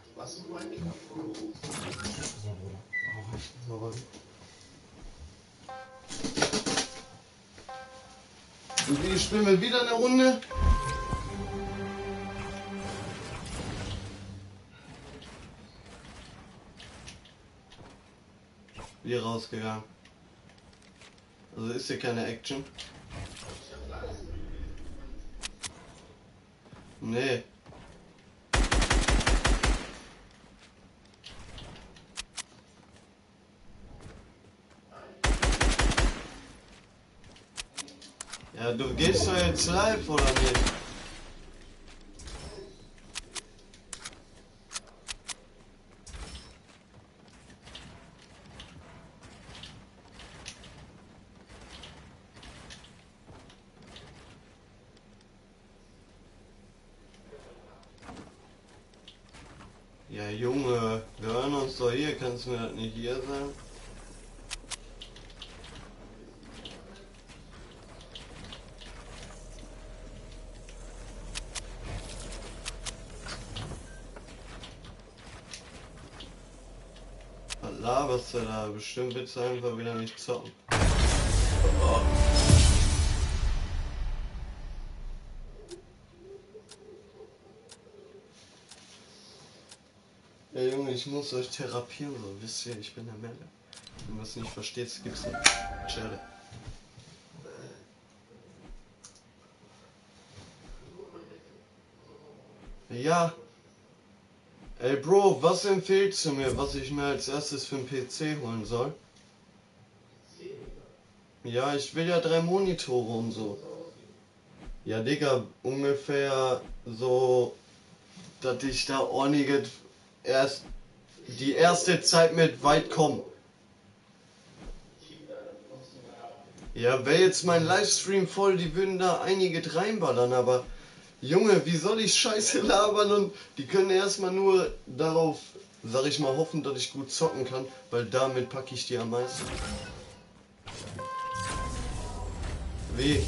So, Bruder. Und wie spielen wir wieder eine Runde? Wie rausgegangen. Also ist hier keine Action. Nee. Ja, du gehst doch jetzt live, oder nicht? Ja, Junge, wir hören uns doch hier, kannst du mir das nicht hier sagen? Was laberst du da? Bestimmt willst du einfach wieder nicht zocken. Ja, Junge, ich muss euch therapieren, so. Wisst ihr, ich bin der Melle. Wenn ihr es nicht versteht, gibt's eine Schelle. Ja. Ey, Bro, was empfiehlst du mir, was ich mir als erstes für einen PC holen soll? Ja, ich will ja 3 Monitore und so. Ja, Digga, ungefähr so, dass ich da ordentlich erst die erste Zeit mit weit komme. Ja, wäre jetzt mein Livestream voll, die würden da einige reinballern, aber Junge, wie soll ich Scheiße labern und die können erstmal nur darauf, sag ich mal, hoffen, dass ich gut zocken kann, weil damit packe ich die am meisten. Wie?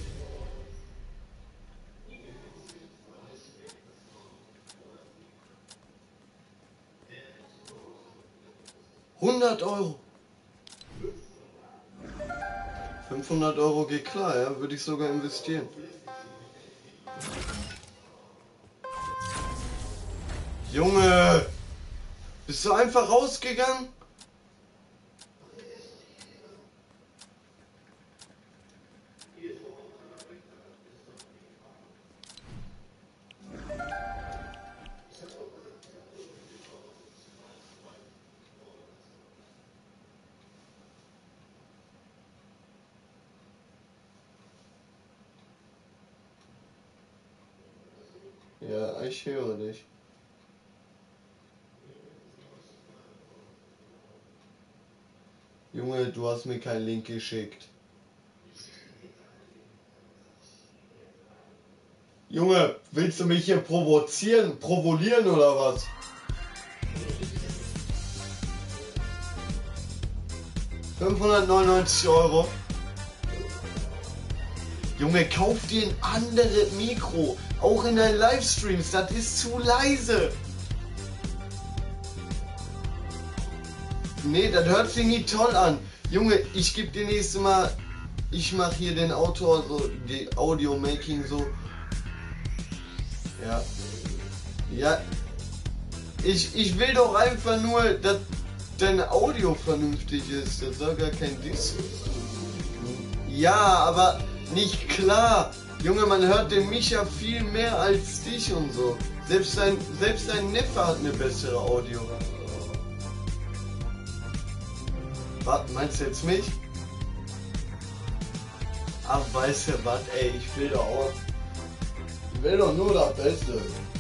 €100. 500 Euro geht klar, ja, würde ich sogar investieren. Junge, bist du einfach rausgegangen? Ja, ich höre dich. Junge, du hast mir keinen Link geschickt. Junge, willst du mich hier provolieren oder was? €599. Junge, kauf dir ein anderes Mikro. Auch in deinen Livestreams, das ist zu leise. Nee, das hört sich nicht toll an. Junge, ich gebe dir nächstes Mal, ich mache hier den Autor, so die Audio-Making so. Ja. Ja. Ich will doch einfach nur, dass dein Audio vernünftig ist. Das soll gar kein Diss. Ja, aber nicht klar. Junge, man hört den Micha viel mehr als dich und so. Selbst dein Neffe hat eine bessere Audio. Was, meinst du jetzt mich? Ach, weißt du was, ey, ich will doch nur das Beste.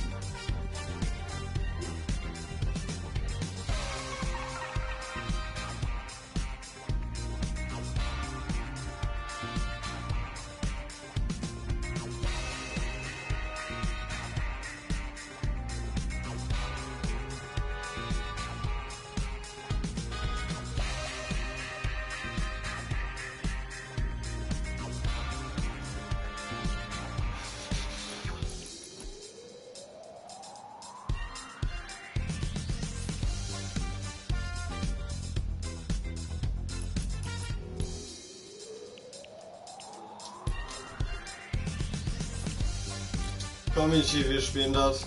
Komm Michi, wir spielen das.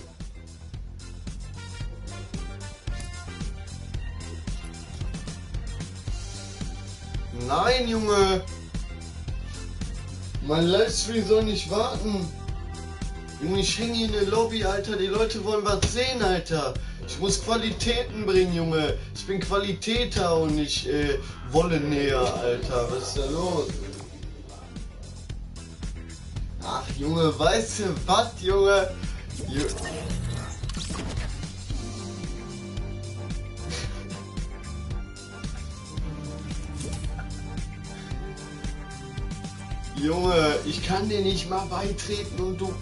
Nein, Junge! Mein Livestream soll nicht warten. Junge, ich hänge hier in der Lobby, Alter. Die Leute wollen was sehen, Alter. Ich muss Qualitäten bringen, Junge. Ich bin Qualitäter und nicht Wollennäher, Alter. Was ist da los? Ach, Junge, weißt du was, Junge? Junge, ich kann dir nicht mal beitreten und du...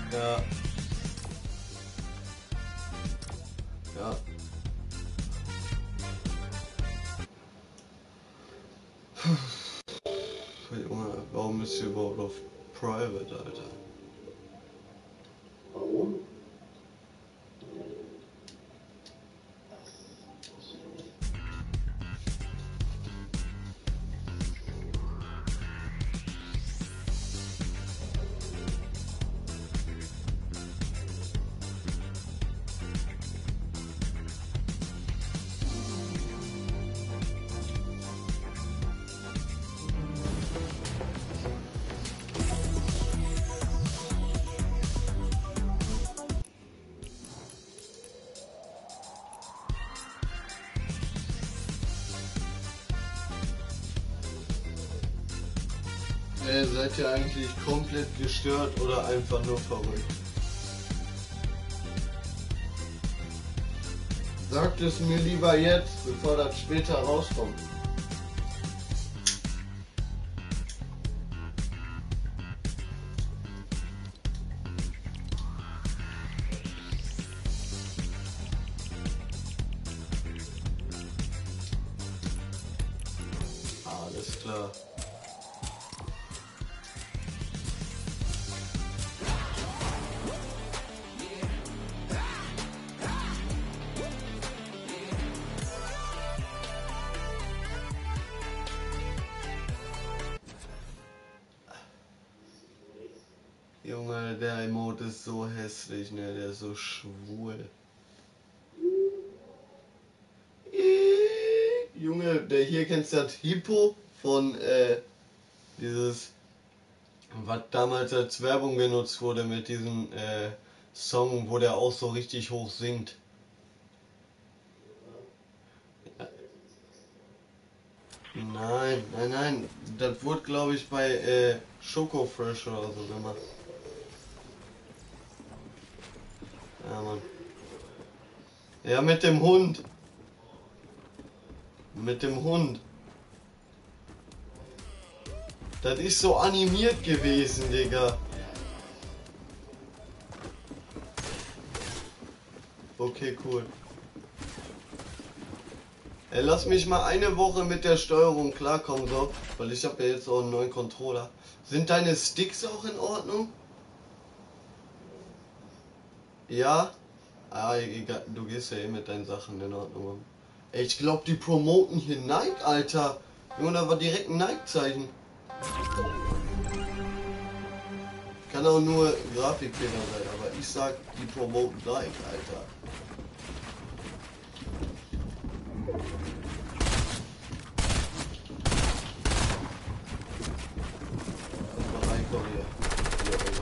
Ja. Ja. Junge, warum ist hier überhaupt auf Private, Alter? Warum? Seid ihr eigentlich komplett gestört oder einfach nur verrückt? Sagt es mir lieber jetzt, bevor das später rauskommt. Alles klar. Junge, der Emote ist so hässlich, ne? Der ist so schwul. Junge, der hier kennst du das Hippo von dieses, was damals als Werbung genutzt wurde mit diesem Song, wo der auch so richtig hoch singt. Nein, nein, nein, das wurde glaube ich bei Schoko Fresh oder so gemacht. Ja, Mann. Ja, mit dem Hund. Mit dem Hund. Das ist so animiert gewesen, Digga. Okay, cool. Ey, lass mich mal eine Woche mit der Steuerung klarkommen, so. Weil ich habe ja jetzt auch einen neuen Controller. Sind deine Sticks auch in Ordnung? Ja? Ah, egal, du gehst ja eh mit deinen Sachen in Ordnung. Ey, ich glaub, die promoten hier Nike, Alter. Junge, da war direkt ein Nike-Zeichen. Kann auch nur Grafikfehler sein, aber ich sag, die promoten Nike, Alter. Lass mal reinkommen hier. Hier rüber.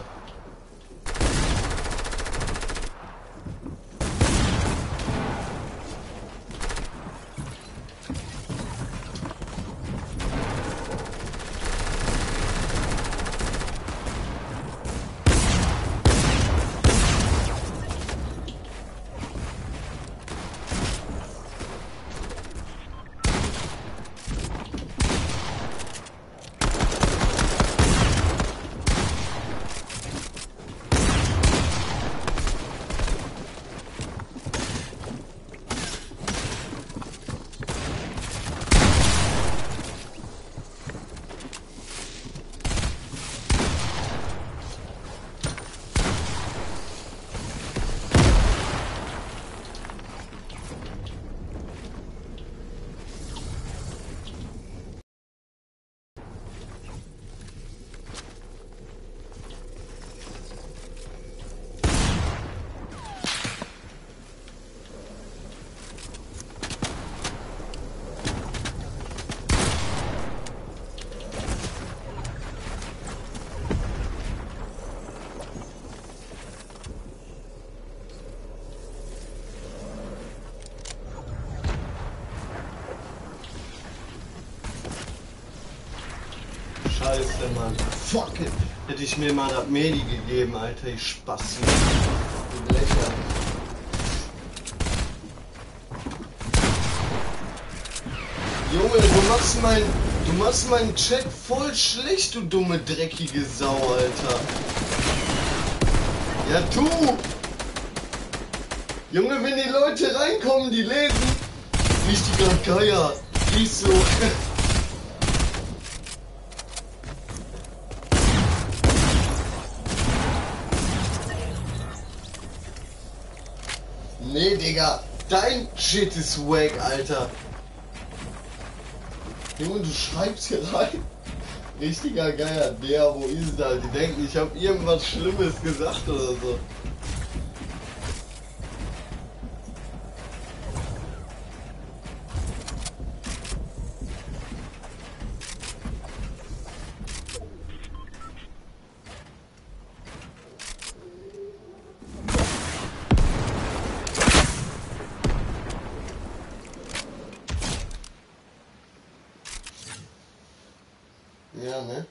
Scheiße, Mann. Fuck it. Hätte ich mir mal das Medi gegeben, Alter, ich Spasti. Du Lächer. Junge, du machst meinen Chat voll schlecht, du dumme, dreckige Sau, Alter. Ja, tu! Junge, wenn die Leute reinkommen, die lesen. Richtiger Geier. Ich so. Nee, Digga. Dein Shit ist wack, Alter. Junge, du schreibst hier rein. Richtiger Geier. Der, wo ist da? Die denken, ich habe irgendwas Schlimmes gesagt oder so. Ja, ne?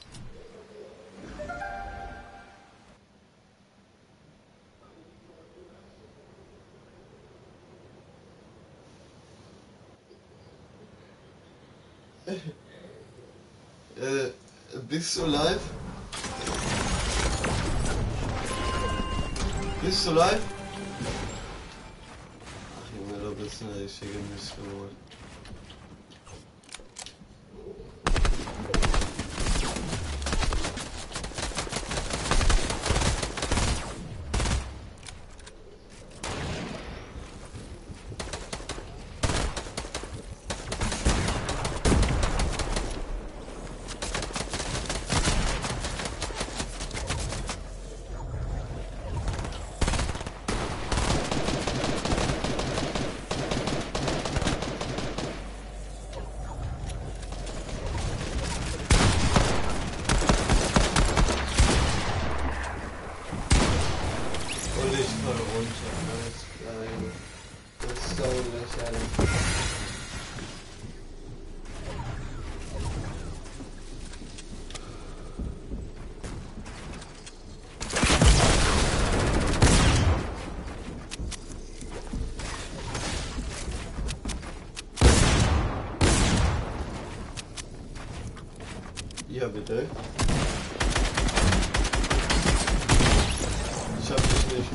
Bist du live? Bist du live? Ach Junge, da bist du eine richtige Missgeburt. Und ich fall runter, alles klar, Junge. Das ist so lächerlich. Ja, bitte. Ich hab dich nicht.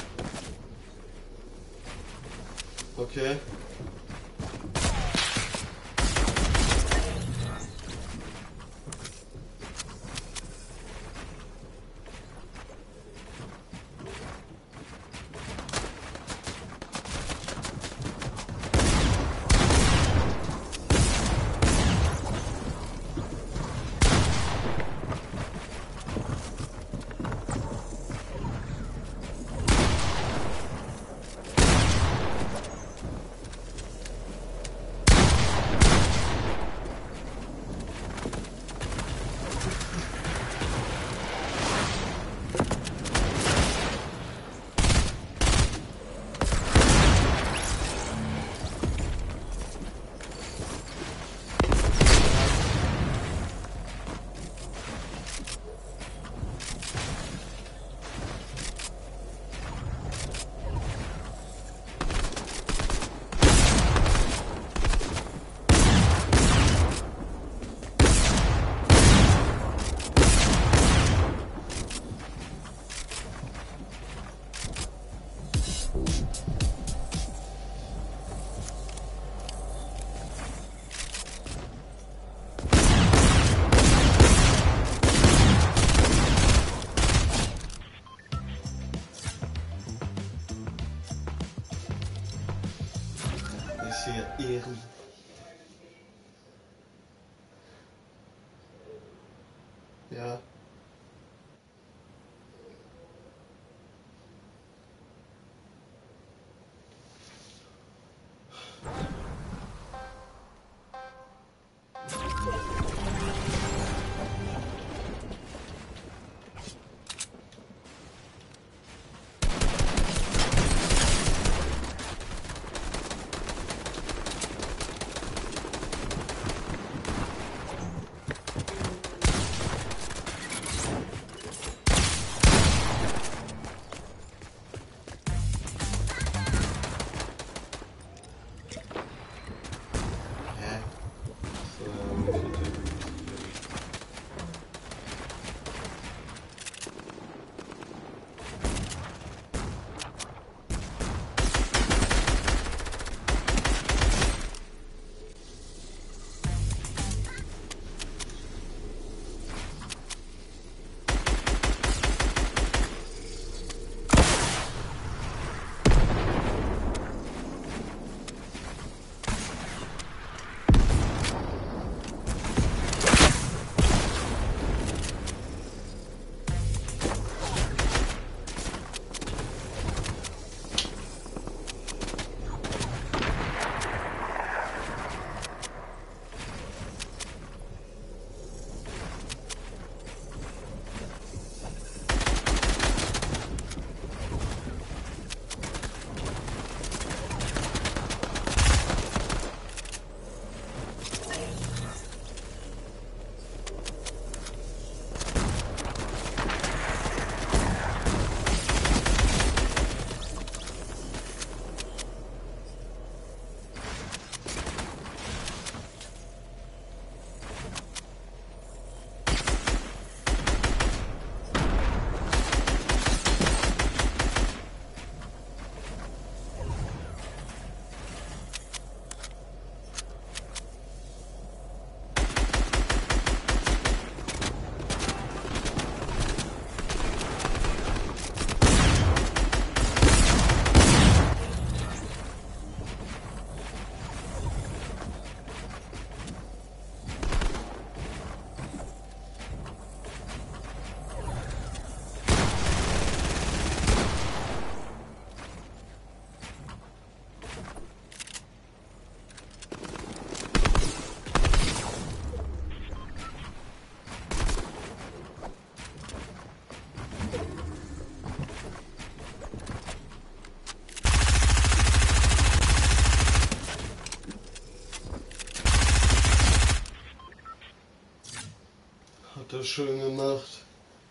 Okay. Ehren. Ja. das schön gemacht.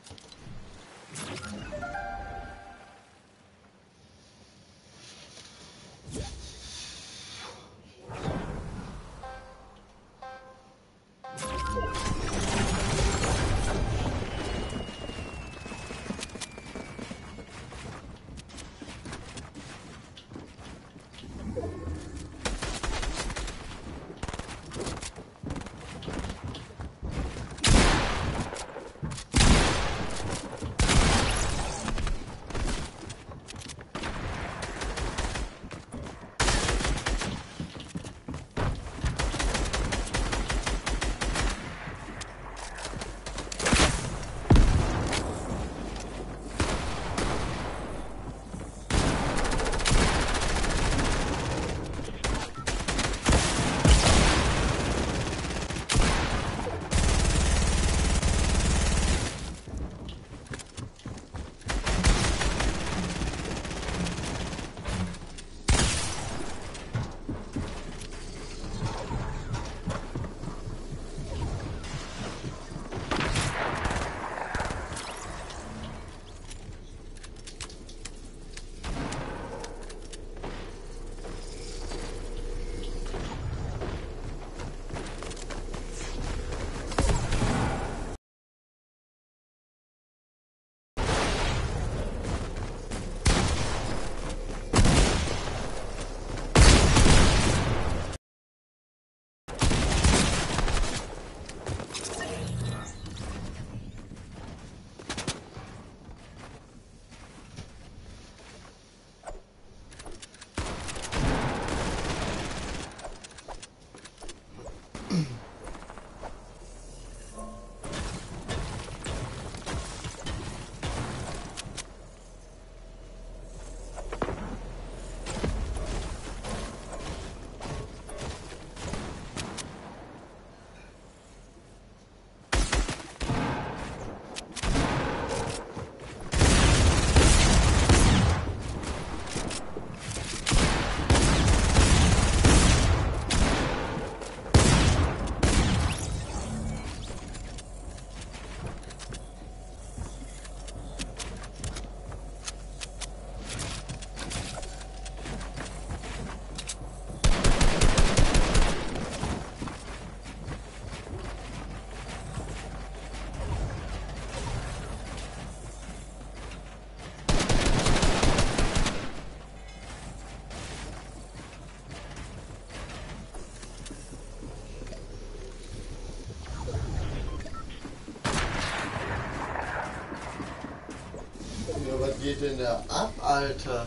Ja, was geht denn da ab, Alter?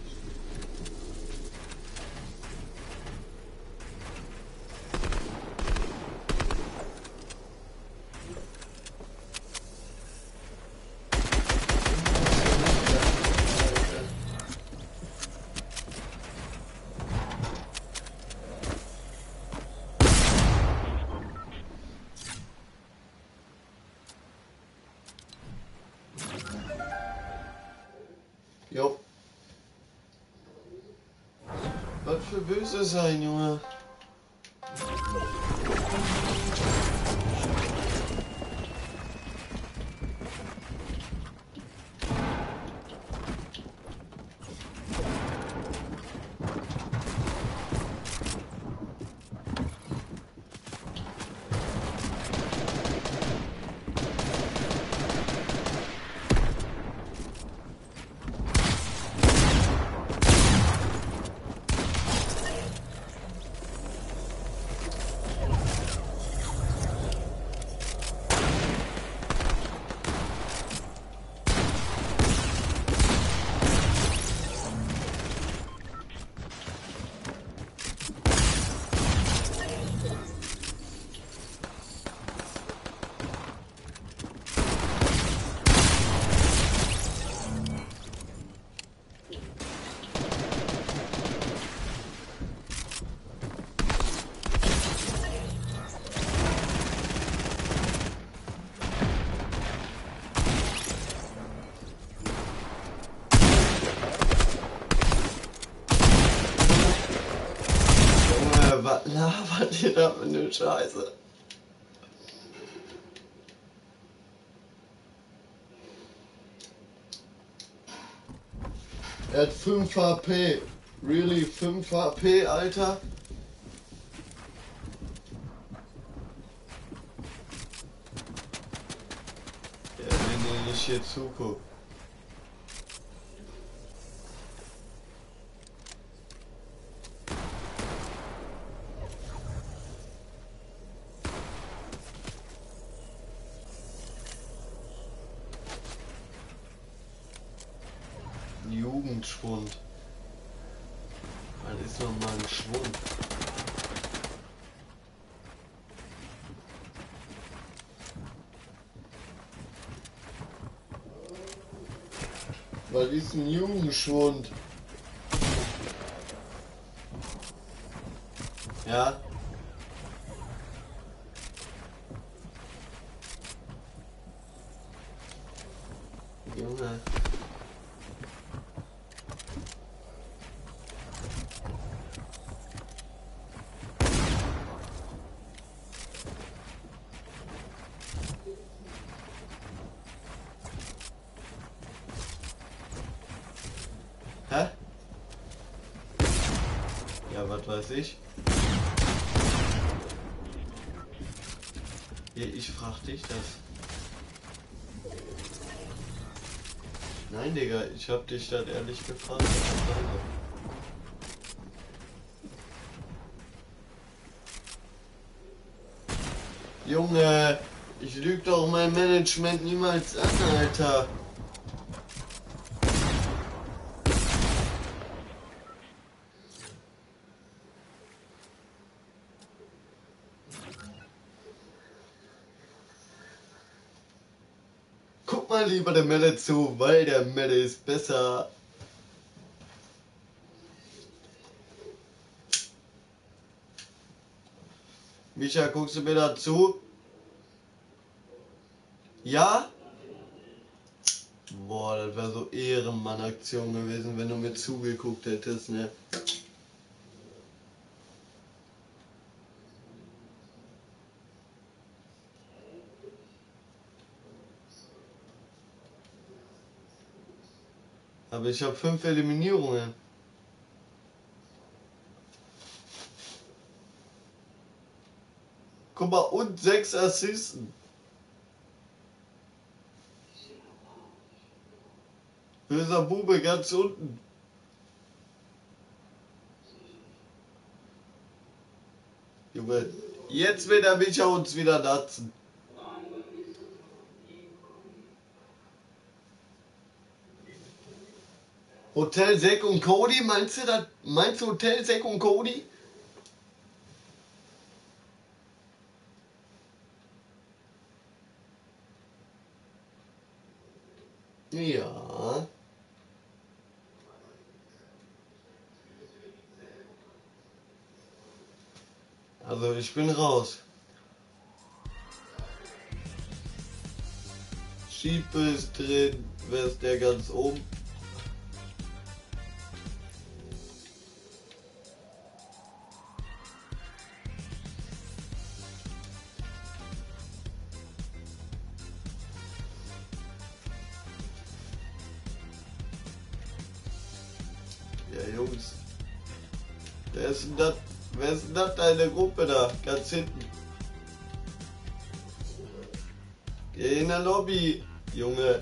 Jo. Was für böse sein, Junge. Was labert ihr da mit der Scheiße? Er hat 5 HP. Really? 5 HP, Alter? Ja, wenn ich hier zugucke. Jugendschwund. Was ist nochmal ein Schwund? Was ist ein Jugendschwund? Ja? Junge. Hä? Ja, was weiß ich? Ja, ich frag dich das. Nein, Digga, ich hab dich das ehrlich gefragt. Junge, ich lüge doch mein Management niemals an, Alter. Guck mal lieber der Melle zu, weil der Melle ist besser. Micha, guckst du mir da zu? Ja? Boah, das wäre so Ehrenmann-Aktion gewesen, wenn du mir zugeguckt hättest, ne? Aber ich habe 5 Eliminierungen. Guck mal, und 6 Assisten. Böser Bube ganz unten. Junge, jetzt will der Micha uns wieder natzen. Hotel Zack und Cody, meinst du das? Meinst du Hotel Zack und Cody? Ja. Also ich bin raus. Schiepe ist drin, wer ist der ganz oben? Ja Jungs, wer ist denn das deine Gruppe da, ganz hinten? Geh in der Lobby, Junge.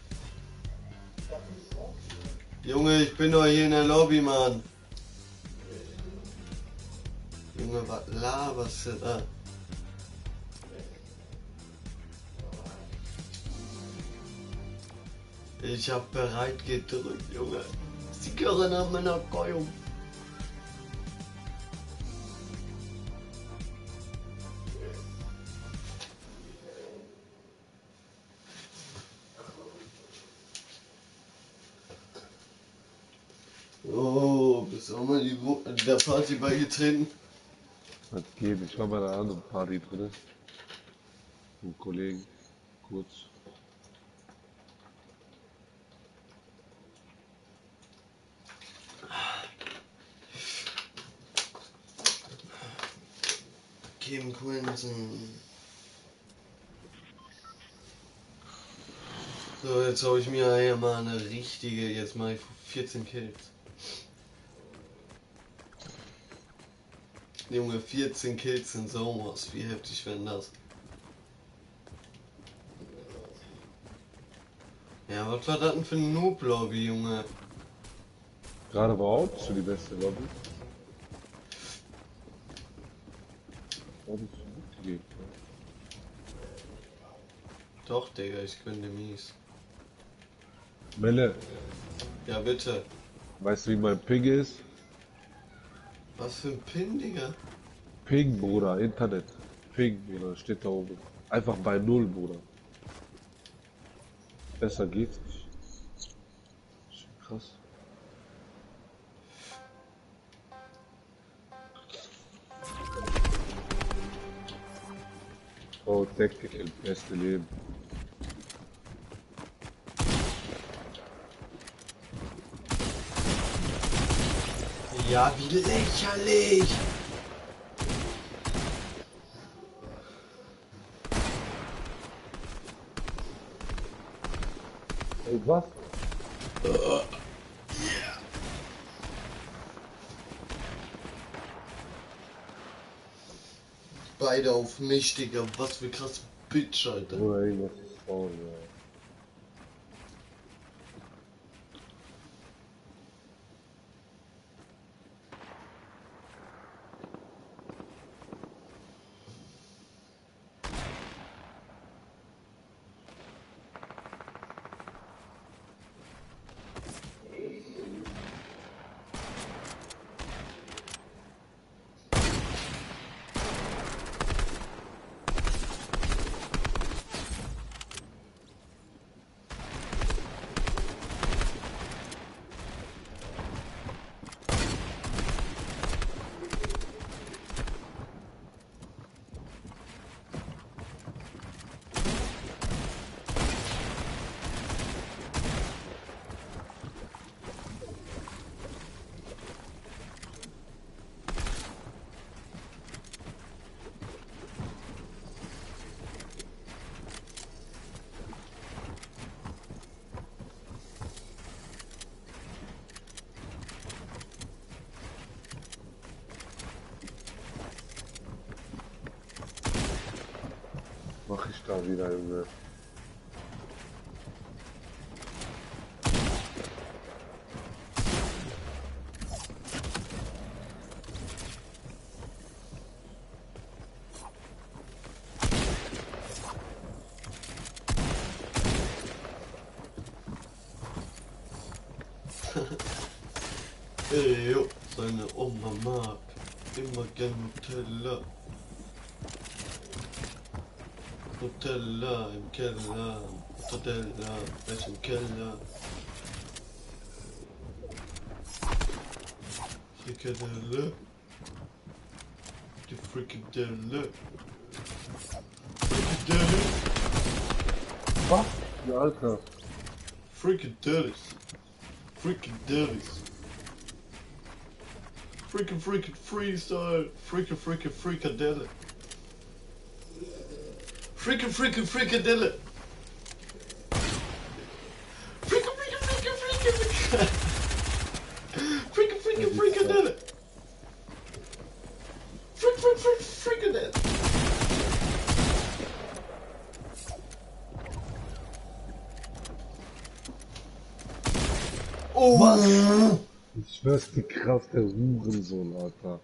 Junge, ich bin doch hier in der Lobby, Mann. Junge, was laberst du da? Ich hab bereit gedrückt, Junge. Sie gehören an meiner Keuung. Oh, bist du auch mal der Party beigetreten? Was geht? Ich war bei einer anderen Party drin. Mit Kollegen. Kurz. Kim Quinton. So, jetzt habe ich mir hier mal eine richtige, jetzt mache ich 14 Kills. Junge, 14 Kills in Sommers, wie heftig wäre das? Ja, was war das denn für ein Noob-Lobby, Junge? Gerade war auch nicht so die beste Lobby. War nicht so gut die Gegner. Doch, Digga, ich könnte mies. Melle, Ja, bitte. weißt du, wie mein Ping ist? Was für ein Pin, Digga? Ping, Bruder, Internet. Ping, Bruder, steht da oben. Einfach bei Null, Bruder. Besser geht's nicht. Krass. Oh, Deck gekillt, beste Leben. Ja, wie lächerlich! Ey, was? Beide auf mich, Digga. Was für krass Bitch, Alter. Bruder, irgendwas ist faul, ja. Mach ich da wieder, Junge. Ey, jo, seine Oma mag immer gern Nutella. Nutella im Keller, Nutella, gleich im Keller. Frikadelle. Die Frikadelle. Frikadelle. Was? Ja, Alter. Frikadelles. Frikadelles. Freaking freestyle. Freaking frikadelle. Freaking frikadelle. Freaking frikadelle. Frikadelle. Oh, was? Ich schwör's die Kraft der Hurensohn, Alter.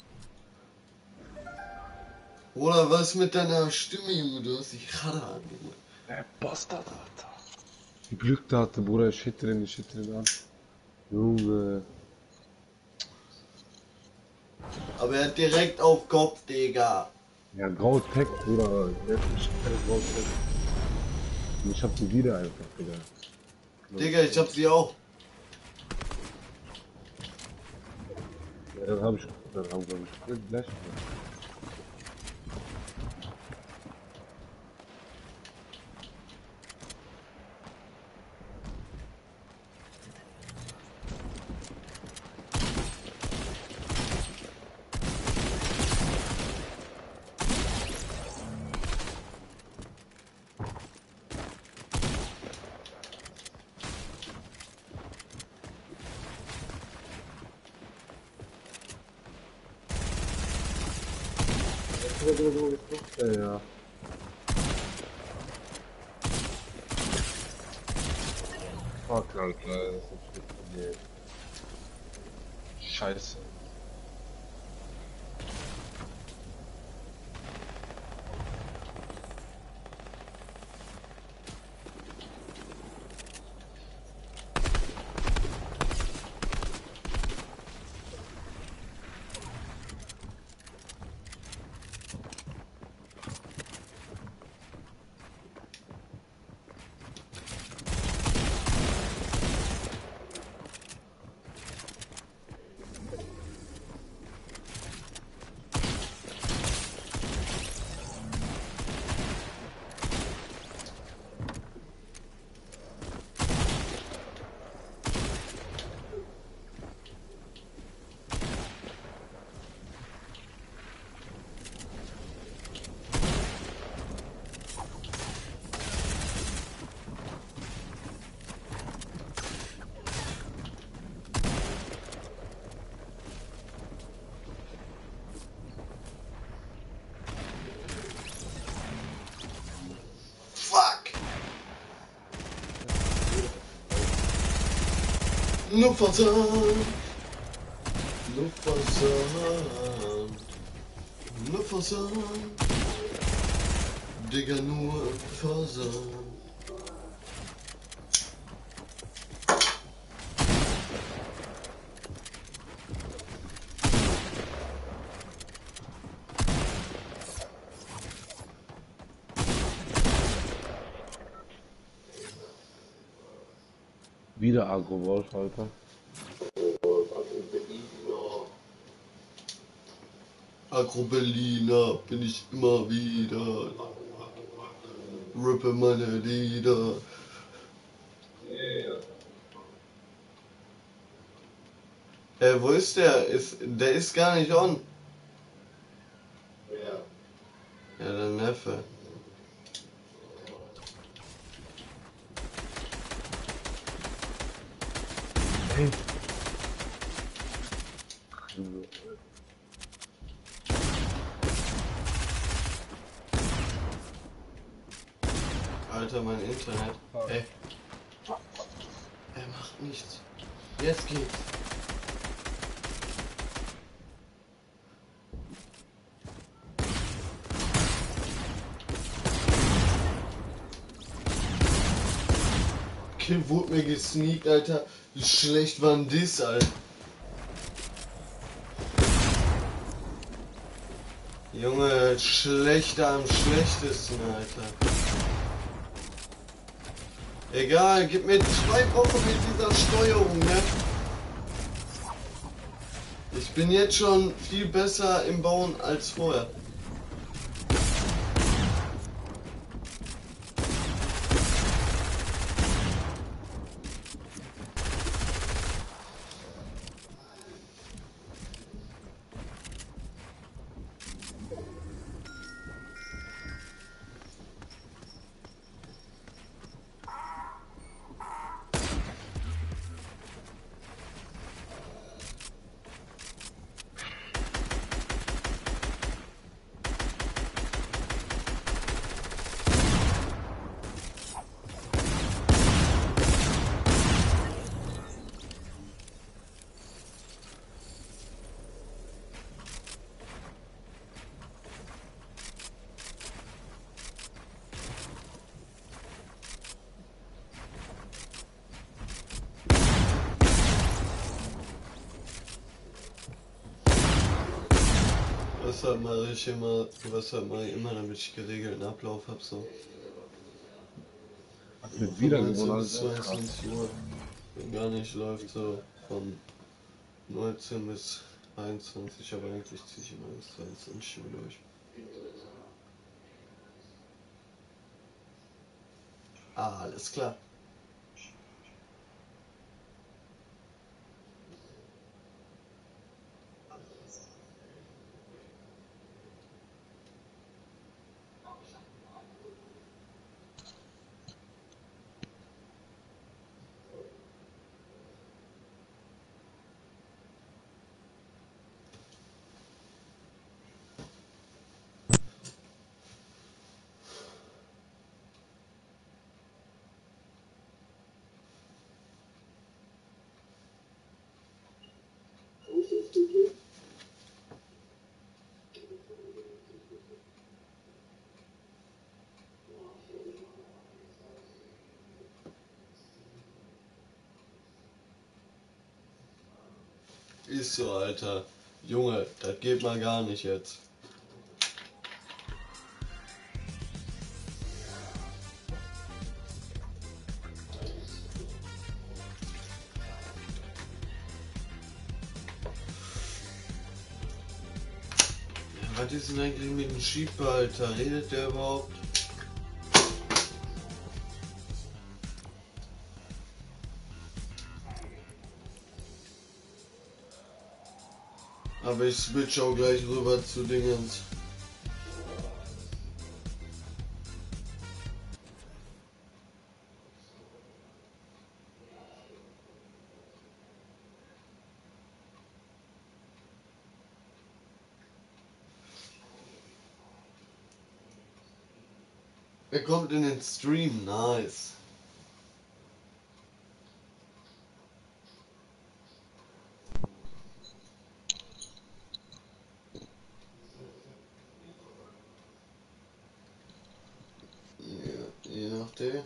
Oder was mit deiner Stimme, Junge? Du hast dich gerade an, Junge. Der Bastard, Alter. Wie Glück da hatte, Bruder, ich hätte den an. Junge. Aber er hat direkt auf Kopf, Digga. Ja, graue Tech, Bruder. Jetzt ist keine graue Tech. Und ich hab die wieder einfach, Digga. Digga, ich hab sie auch. Ja, dann hab ich gleich. Ja. Fuck, Alter, das ist nicht von Scheiße. Fuck! Nur Fasan! Nur Fasan! Nur Fasan! Digga, nur Fasan! Wieder Agro-Wolf, Alter. Agro-Berliner bin ich immer wieder. Rippe meine Lieder. Wo ist der? Der ist gar nicht on. Ja, der Neffe. Alter, mein Internet. Ey. Er macht nichts. Jetzt geht's. Kill wurde mir gesneakt, Alter. Wie schlecht war denn das, Alter? Junge, schlechter am schlechtesten, Alter. Egal, gib mir 2 Wochen mit dieser Steuerung, ne? Ich bin jetzt schon viel besser im Bauen als vorher. Weshalb mache ich immer, damit ich geregelten Ablauf habe, so. Hast du Von wieder 19 gewonnen, bis Alter? 22 Uhr. Wenn gar nicht läuft, so von 19 bis 21, aber eigentlich ziehe ich immer bis 22 Uhr durch. Ah, alles klar. Ist so, Alter. Junge, das geht mal gar nicht jetzt. Ja, was ist denn eigentlich mit dem Schieber, Alter? Redet der überhaupt? Aber ich switch auch gleich rüber zu Dingens. Er kommt in den Stream, nice. Ja, je nachdem.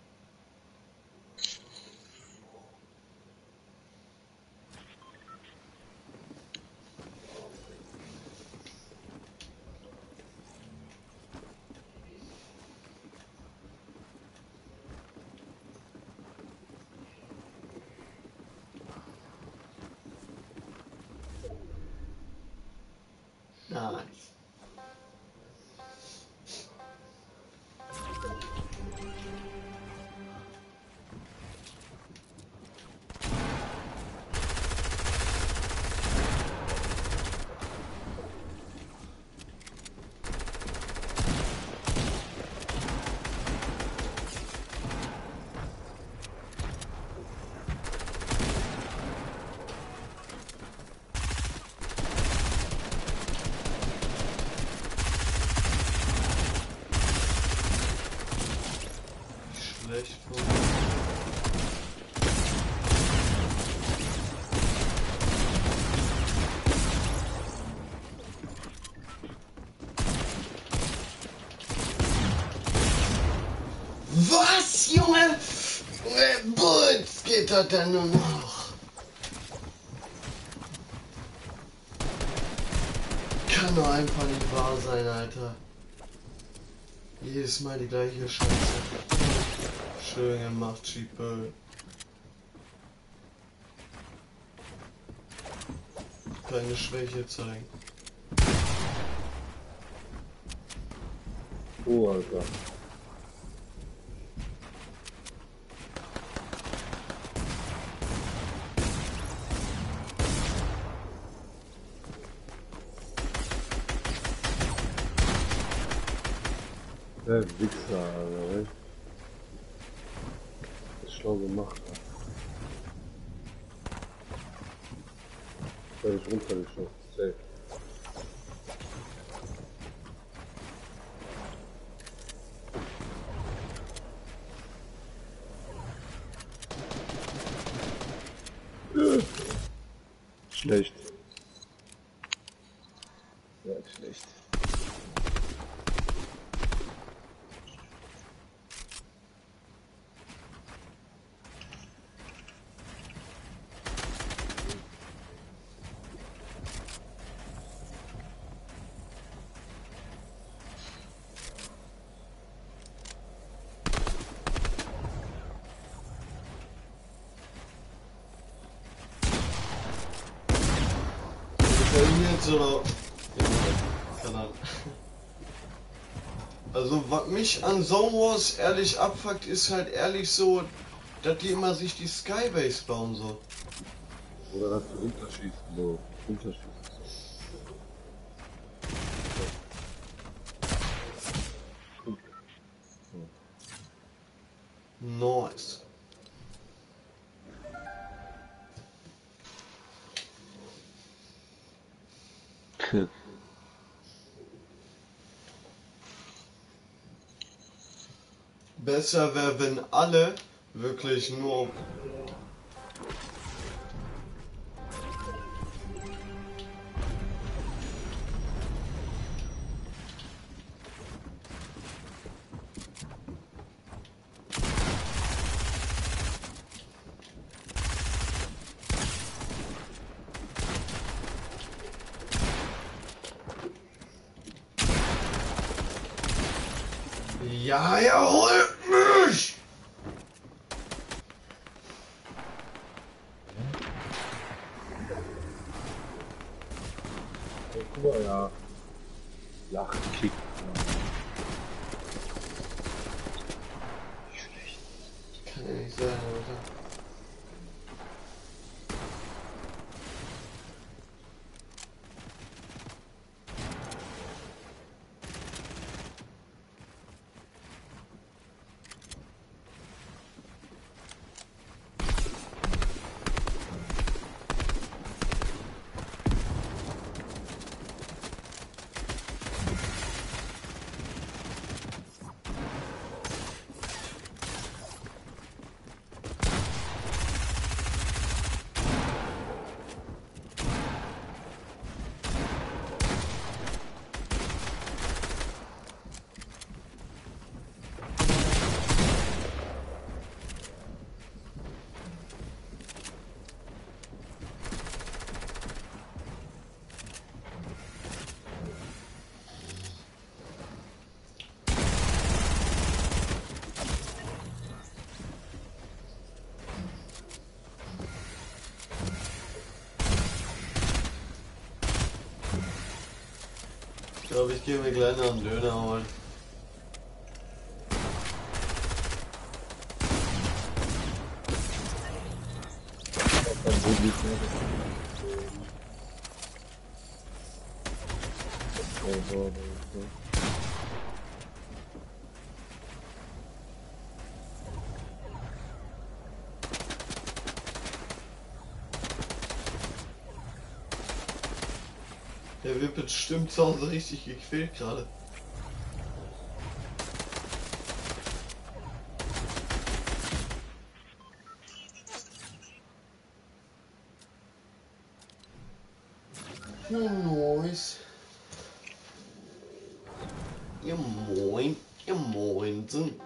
Nice. Schlecht von. Was, Junge? Bulls geht das denn nur noch? Kann doch einfach nicht wahr sein, Alter. Jedes Mal die gleiche Scheiße. Schön gemacht, Cheaper. Keine Schwäche zeigen. Oh, Alter. Der Wichser, Alter, echt. Das ist schlau gemacht, Alter. Da ist runtergeschossen, safe. Schlecht. Ja, schlecht. Jetzt oder. Keine Ahnung. Also, was mich an Zone Wars ehrlich abfuckt, ist halt ehrlich so, dass die immer sich die Skybase bauen so. Oder dass du runterschießt, Bro. Runterschießt. Nice. Besser wäre, wenn alle wirklich nur Ja, er holt mich! Guck mal, ja. Lachkick. Kann ja nicht sein, Alter. Ich glaube, ich gehe mir gleich noch einen Döner holen. Der wird bestimmt zu Hause richtig gequält gerade. Nice. Ja moin. Ja moinsen.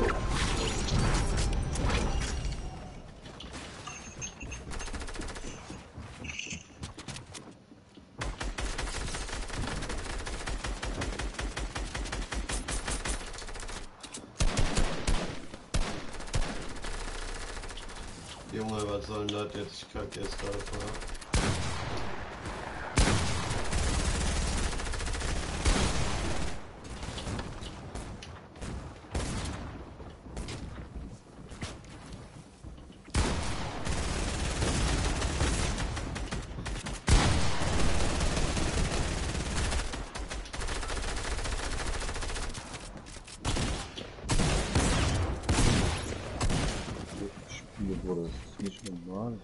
Junge, was soll denn das jetzt? Ich kacke jetzt gerade vor. Spiel, Bruder, das ist nicht normal.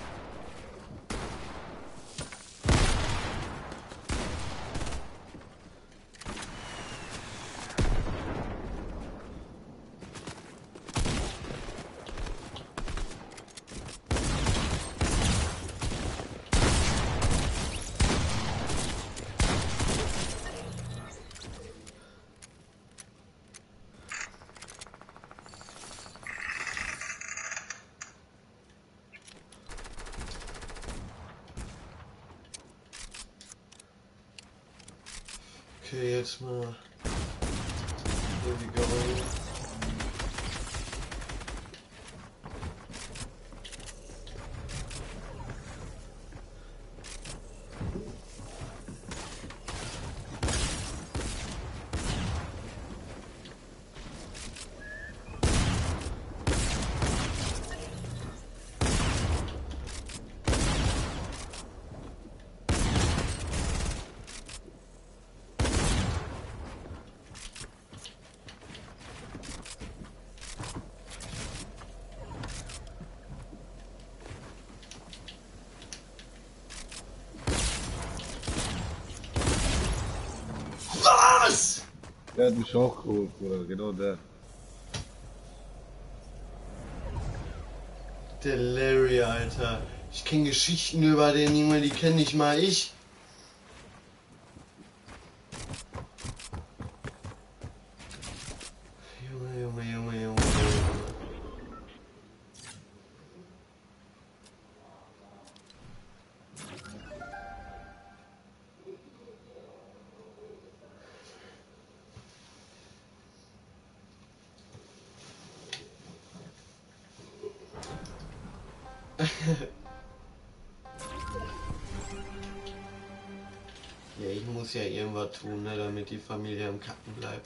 Okay, jetzt mal. Here we go. Was? Der hat mich auch geholt, Bruder, genau der. Der Larry, Alter. Ich kenne Geschichten über den Junge, die kenne nicht mal ich. Junge, Junge, Junge, Junge, Junge. Ja, ich muss ja irgendwas tun, ne, damit die Familie am Kacken bleibt.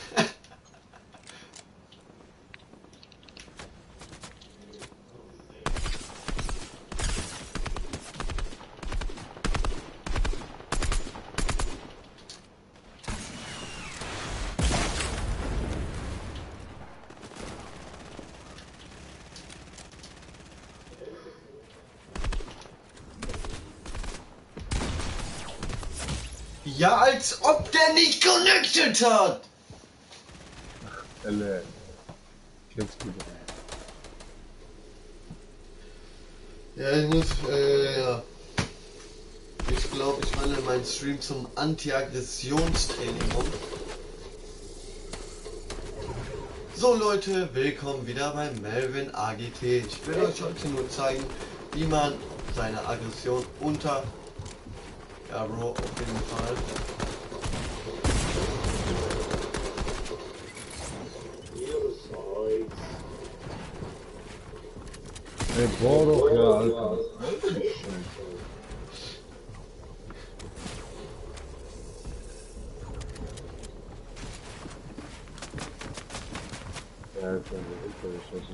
Ja, als ob der nicht connected hat! Elle. Kennst du doch. Ja, ich muss, ja. Ich glaube, ich wandle meinen Stream zum Anti-Aggressionstraining um. So Leute, willkommen wieder bei Melvin AGT. Ich will euch heute nur zeigen, wie man seine Aggression unter... Ja, Bro, auf jeden Fall. Ey, boah doch, ja, Alter. Ja, jetzt haben wir runtergeschossen.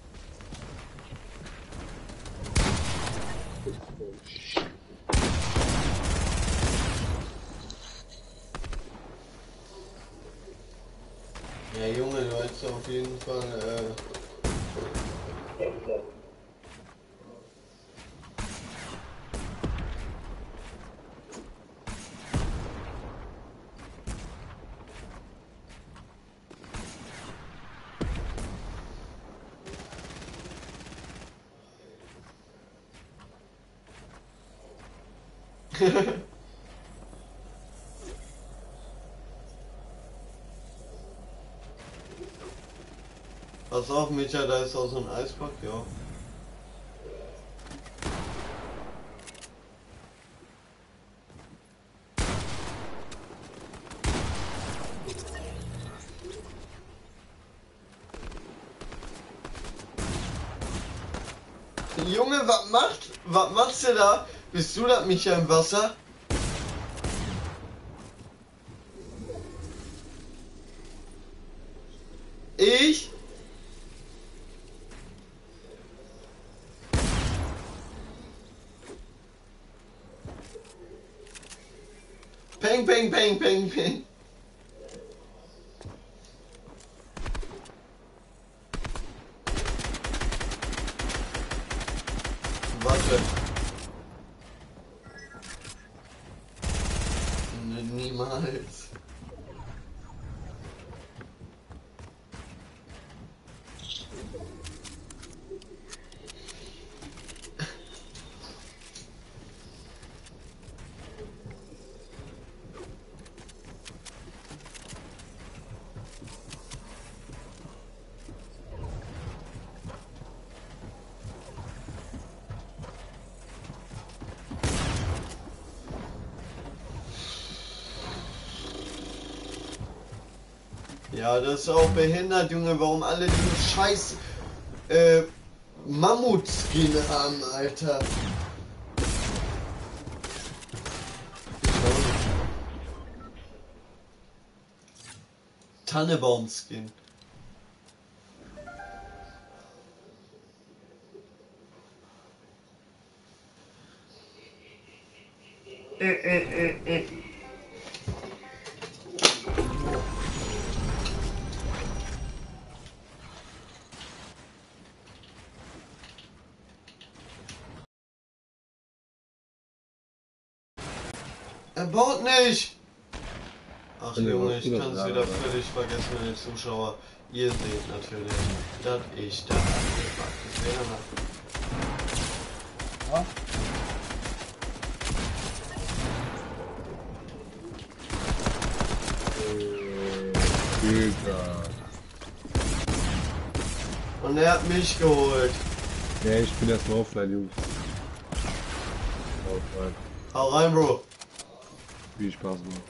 Ja, Junge, du hast auf jeden Fall, Pass auf, Micha, da ist auch so ein Eisblock, ja. Junge, was machst du da? Bist du da, Micha, im Wasser? Ich? Peng, peng, peng, peng, peng. Warte. Niemals. Ja, das ist auch behindert, Junge, warum alle diesen scheiß Mammut-Skin haben, Alter. Tannebaum-Skin. Er baut nicht! Ach Junge, ich kann es wieder völlig vergessen, meine Zuschauer. Ihr seht natürlich, dass ich da angepacktes Fehler habe. Digga. Und er hat mich geholt. Ja, ich bin erstmal offline, Jungs. Offline. Hau rein, Bro. Viel Spaß noch.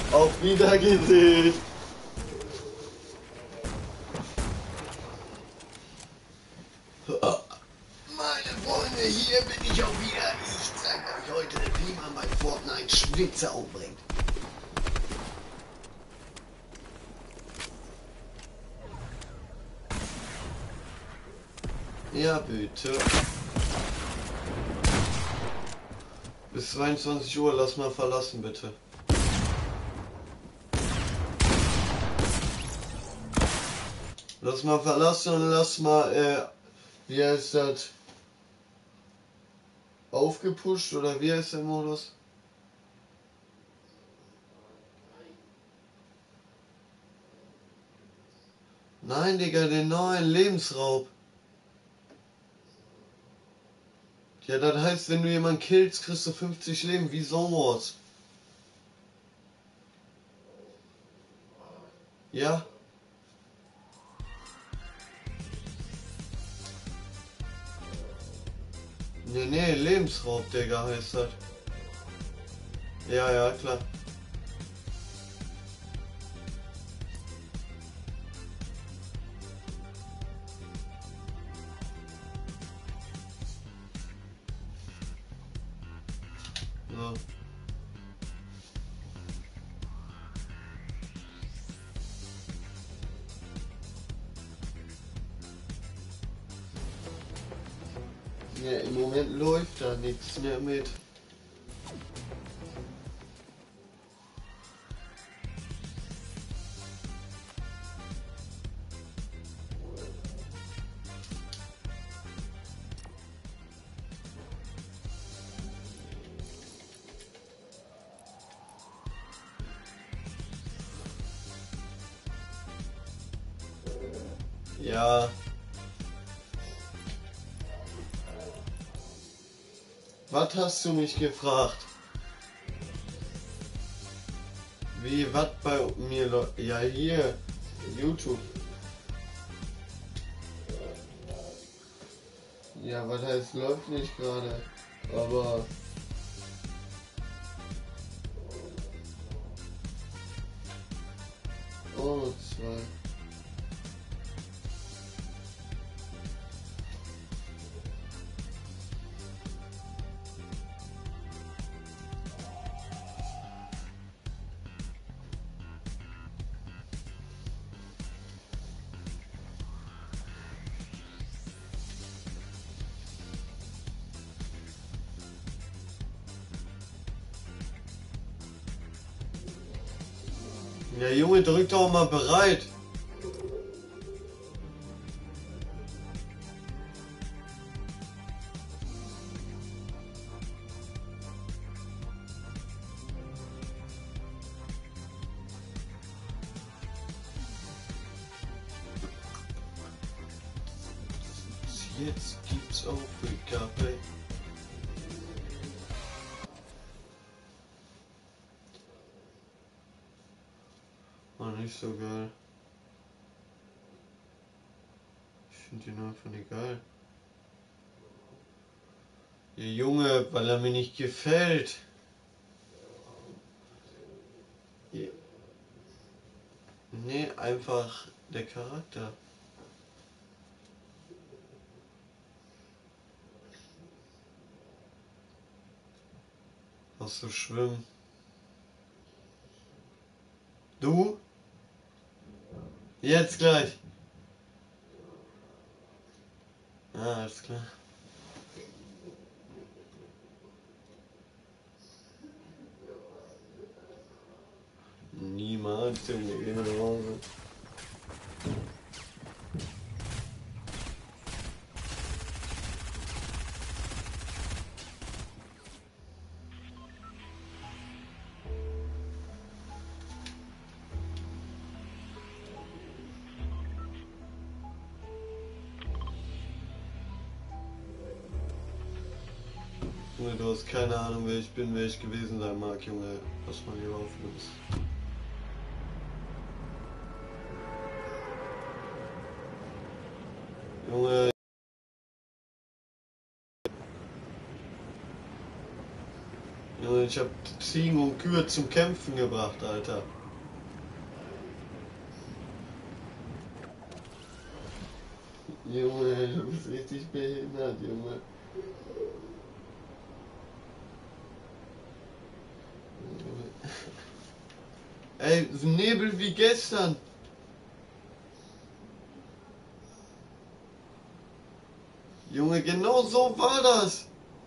Auf Wiedergesehen. Meine Freunde, hier bin ich auch wieder. Ich zeige euch heute, wie man bei Fortnite Schnitze aufbringt. Ja, bitte. Bis 22 Uhr, lass mal verlassen, bitte. Lass mal verlassen und lass mal, wie heißt das? Aufgepusht oder wie heißt der Modus? Nein, Digga, den neuen Lebensraub. Ja, das heißt, wenn du jemanden killst, kriegst du 50 Leben, wie Zone Wars. Ja? Nee, Lebensraub, Digga, heißt das. Ja, klar. So. Ja, im Moment läuft da nichts mehr mit. Ja. Was hast du mich gefragt? Wie, was bei mir läuft? Ja, hier. YouTube. Ja, was heißt läuft nicht gerade? Aber. Oh, 2. Ja, Junge, drück doch mal bereit. Jetzt gibt's auch PKP. War nicht so geil. Ich finde ihn einfach nicht geil. Ja, Junge, weil er mir nicht gefällt. Ja. Nee, einfach der Charakter. Hast du schwimmen? Du? Jetzt gleich. Ah, alles klar. Niemals, Junge, geh nach Hause. Junge, du hast keine Ahnung, wer ich bin, wer ich gewesen sein mag, Junge. Was man hier auflöst. Junge. Junge, ich hab Ziegen und Kühe zum Kämpfen gebracht, Alter. Junge, du bist richtig behindert, Junge. Ey, so Nebel wie gestern. Junge, genau so war das.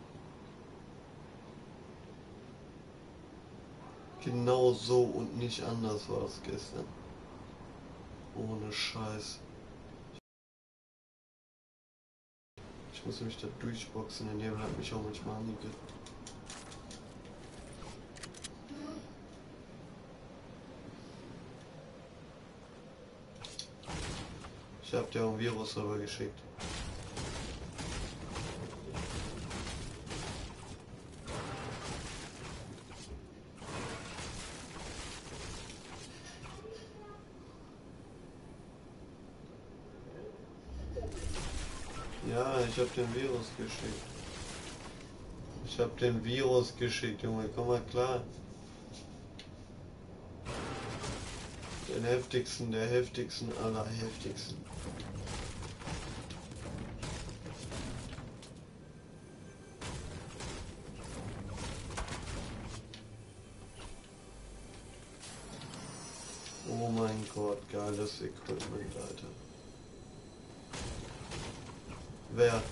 Genau so und nicht anders war es gestern. Ohne Scheiß. Ich muss mich da durchboxen, der Nebel hat mich auch manchmal angegriffen. Ich hab dir auch ein Virus aber geschickt. Ja, ich hab den Virus geschickt. Ich hab den Virus geschickt, Junge, komm mal klar. Den heftigsten, der heftigsten aller heftigsten. Oh mein Gott, geiles Equipment, Alter. Wer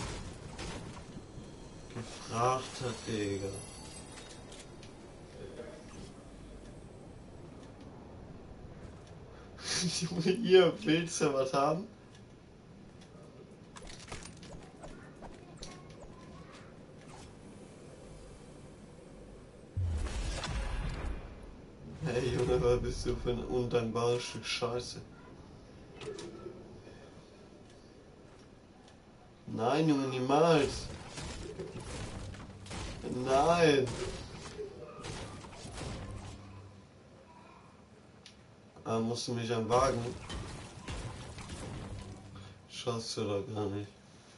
gefragt hat, Digga. Junge, ihr willst ja was haben? Hey Junge, was bist du für ein undankbares Stück Scheiße? Nein, Junge, niemals. Nein. Ah, musst du mich am Wagen? Schaffst du doch gar nicht.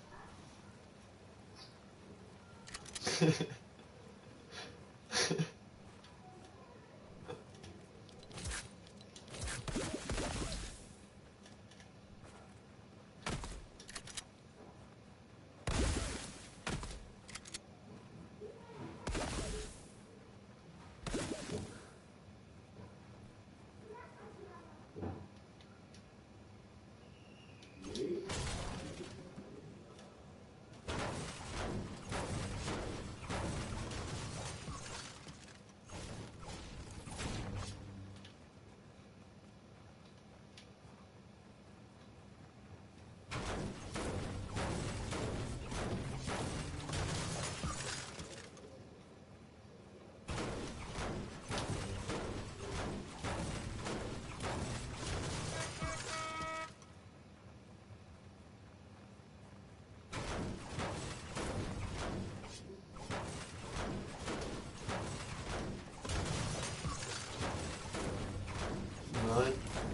Nein.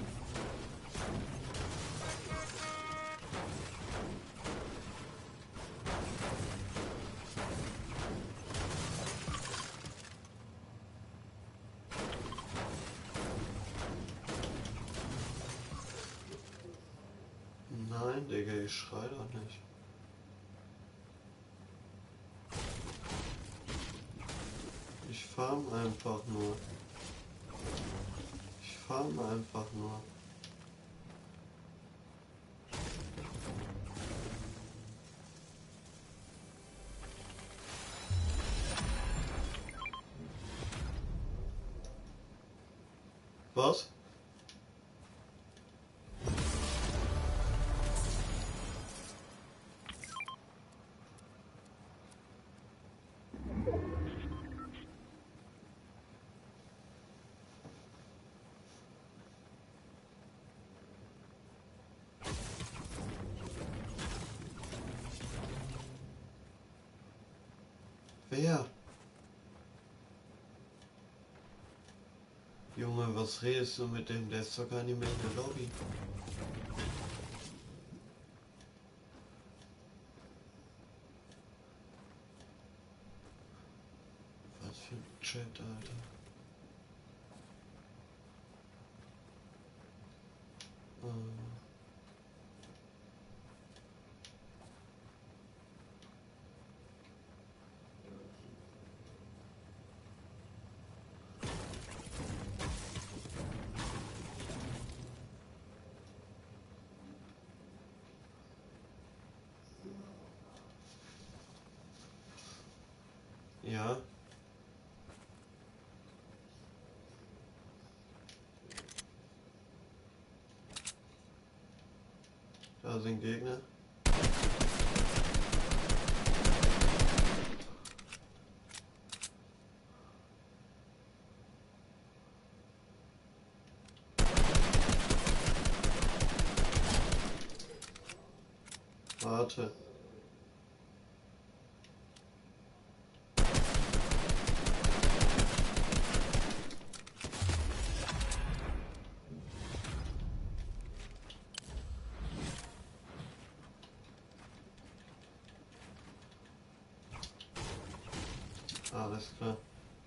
Nein, Digga, ich schrei doch nicht. Ich farm einfach nur. Ich farm einfach nur. Was? Wer? Junge, was redest du mit dem? Der ist doch gar nicht mehr in der Lobby. Was für ein Chat, Alter? Ja. Da sind Gegner. Warte. Alles klar.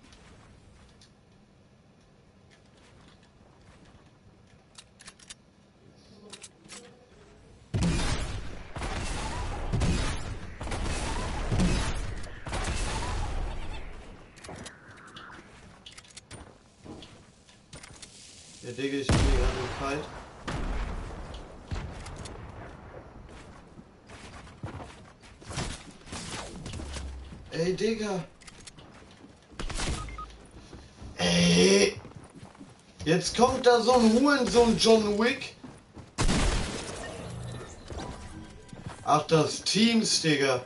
Ja, Digga, ich bin hier gerade im Fight. Ey, Digga. Ey. Jetzt kommt da so ein Hurensohn John Wick. Ach, das Teams, Digga.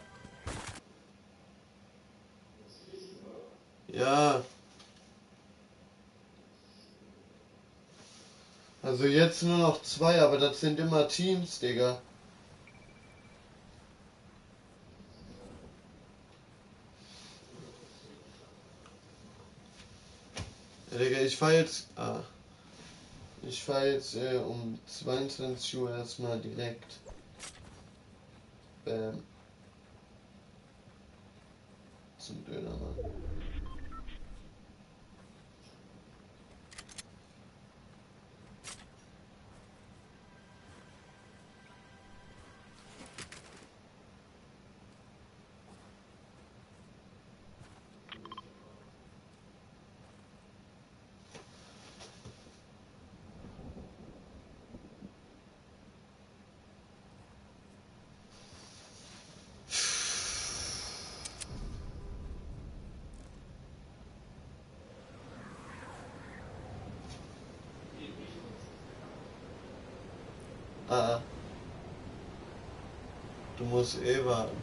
Ja. Also jetzt nur noch 2, aber das sind immer Teams, Digga. Ja, Digga, ich fahr jetzt. Ich fahr jetzt um 22 Uhr erstmal direkt. Zum Dönermann. Du musst eh warten.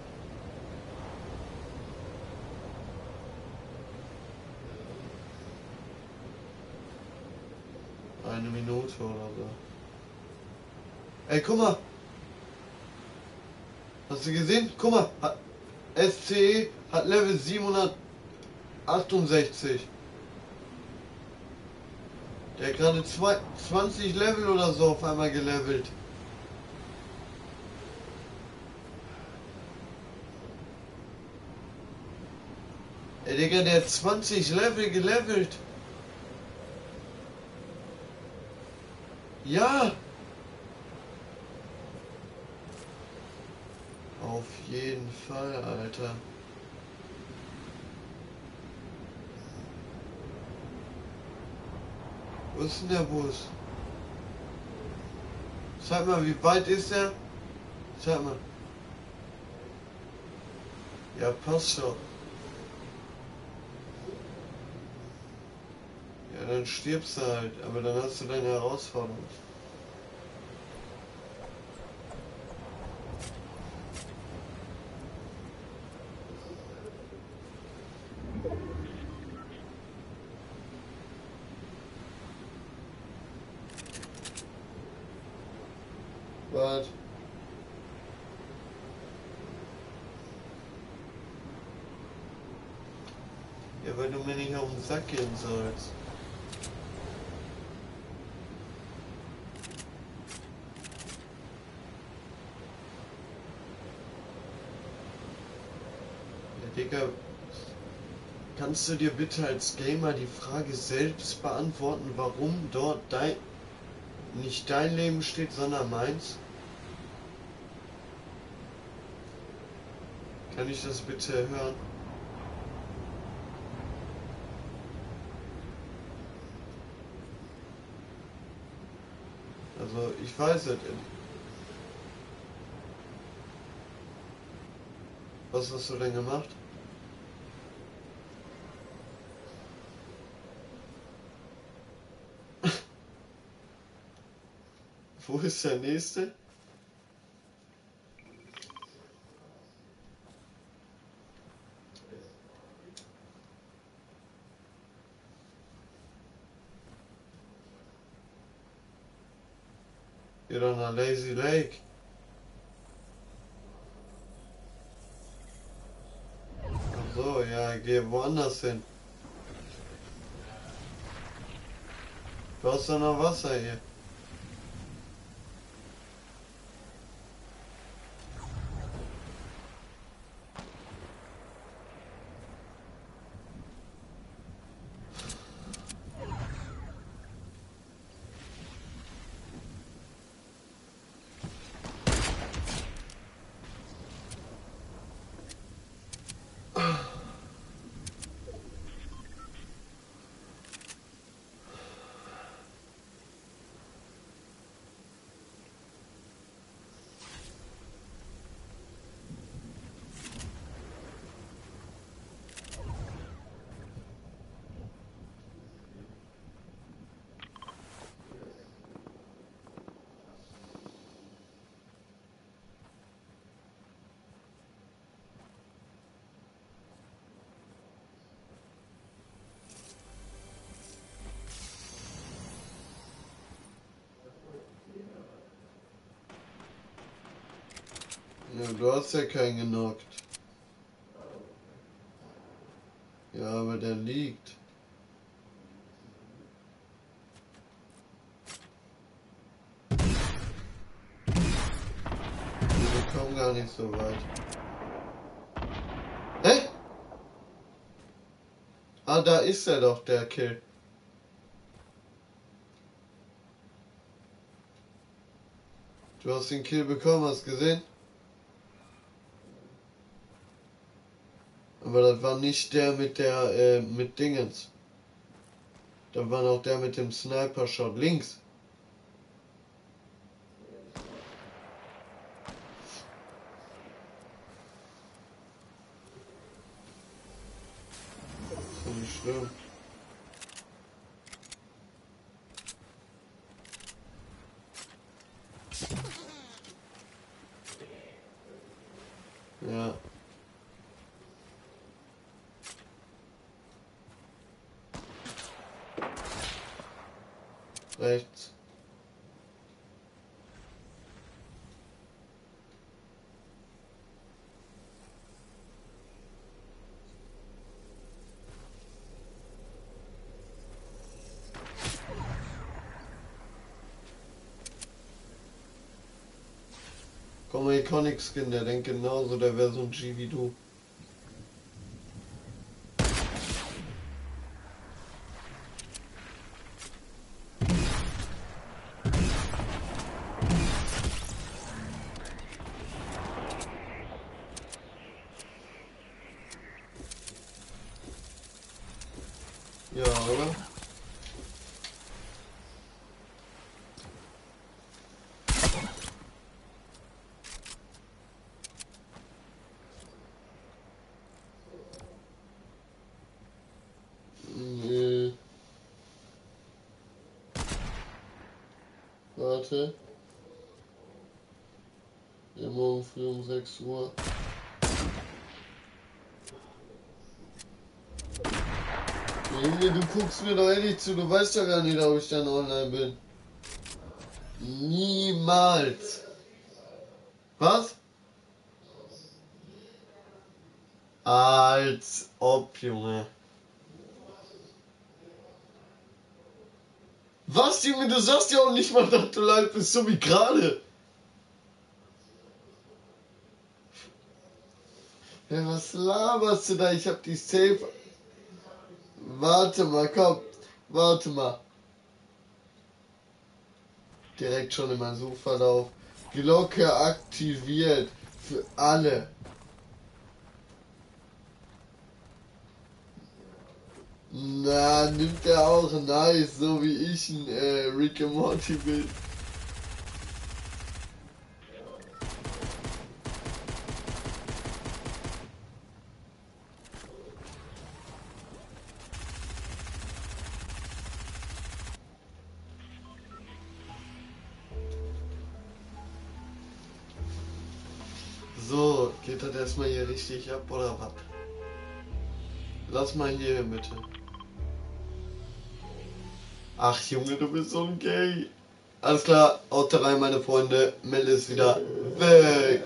Eine Minute oder so. Ey, guck mal! Hast du gesehen? Guck mal! SCE hat Level 768. Der hat gerade 20 Level oder so auf einmal gelevelt. Ey, Digga, der hat 20 Level gelevelt. Ja! Auf jeden Fall, Alter. Wo ist denn der Bus? Zeig mal, wie weit ist der? Zeig mal. Ja, passt schon. Ja, dann stirbst du halt, aber dann hast du deine Herausforderung. Was? Ja, weil du mir nicht auf den Sack gehen sollst. Ja, Digga. Kannst du dir bitte als Gamer die Frage selbst beantworten, warum dort nicht dein Leben steht, sondern meins? Kann ich das bitte hören? Also, ich weiß es. Was hast du denn gemacht? Wo ist der nächste? Geh doch nach Lazy Lake. Ach so, ja, geh woanders hin. Du hast doch noch Wasser hier. Ja, du hast ja keinen genockt. Ja, aber der liegt. Wir kommen gar nicht so weit. Hä? Ah, da ist er doch, der Kill. Du hast den Kill bekommen, hast gesehen? Aber das war nicht der mit Dingens. Da war noch der mit dem Sniper-Shot links. Ist doch nicht schlimm. Ja. Rechts. Komm mal, Iconic Skin, der denkt genauso, der wäre so ein G wie du. Ja, oder? Nee. Warte. Ja, morgen früh um 6 Uhr. Junge, du guckst mir doch ehrlich zu, du weißt ja gar nicht, ob ich dann online bin. Niemals. Was? Als ob, Junge. Was, Junge, du sagst ja auch nicht mal, dass du live bist, so wie gerade. Ja, was laberst du da? Ich hab die safe Warte mal, komm. Warte mal. Direkt schon in meinem Suchverlauf. Glocke aktiviert. Für alle. Na, nimmt er auch nice, so wie ich ein Rick and Morty will. So, geht das erstmal hier richtig ab oder was? Lass mal hier in Mitte. Ach Junge, du bist so ein Gay. Alles klar, haut rein, meine Freunde. Melde ist wieder weg.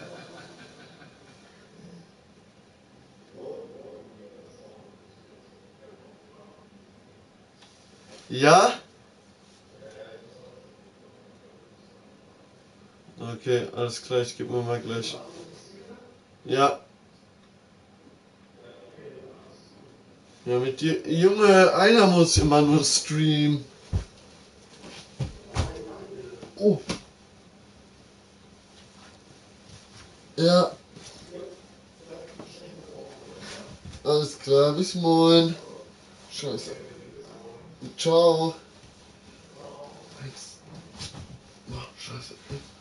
Ja? Okay, alles klar, ich geb mir mal gleich. Ja. Ja, mit dir. Junge, einer muss immer nur streamen. Oh. Ja. Alles klar, bis morgen. Scheiße. Ciao. Oh, scheiße.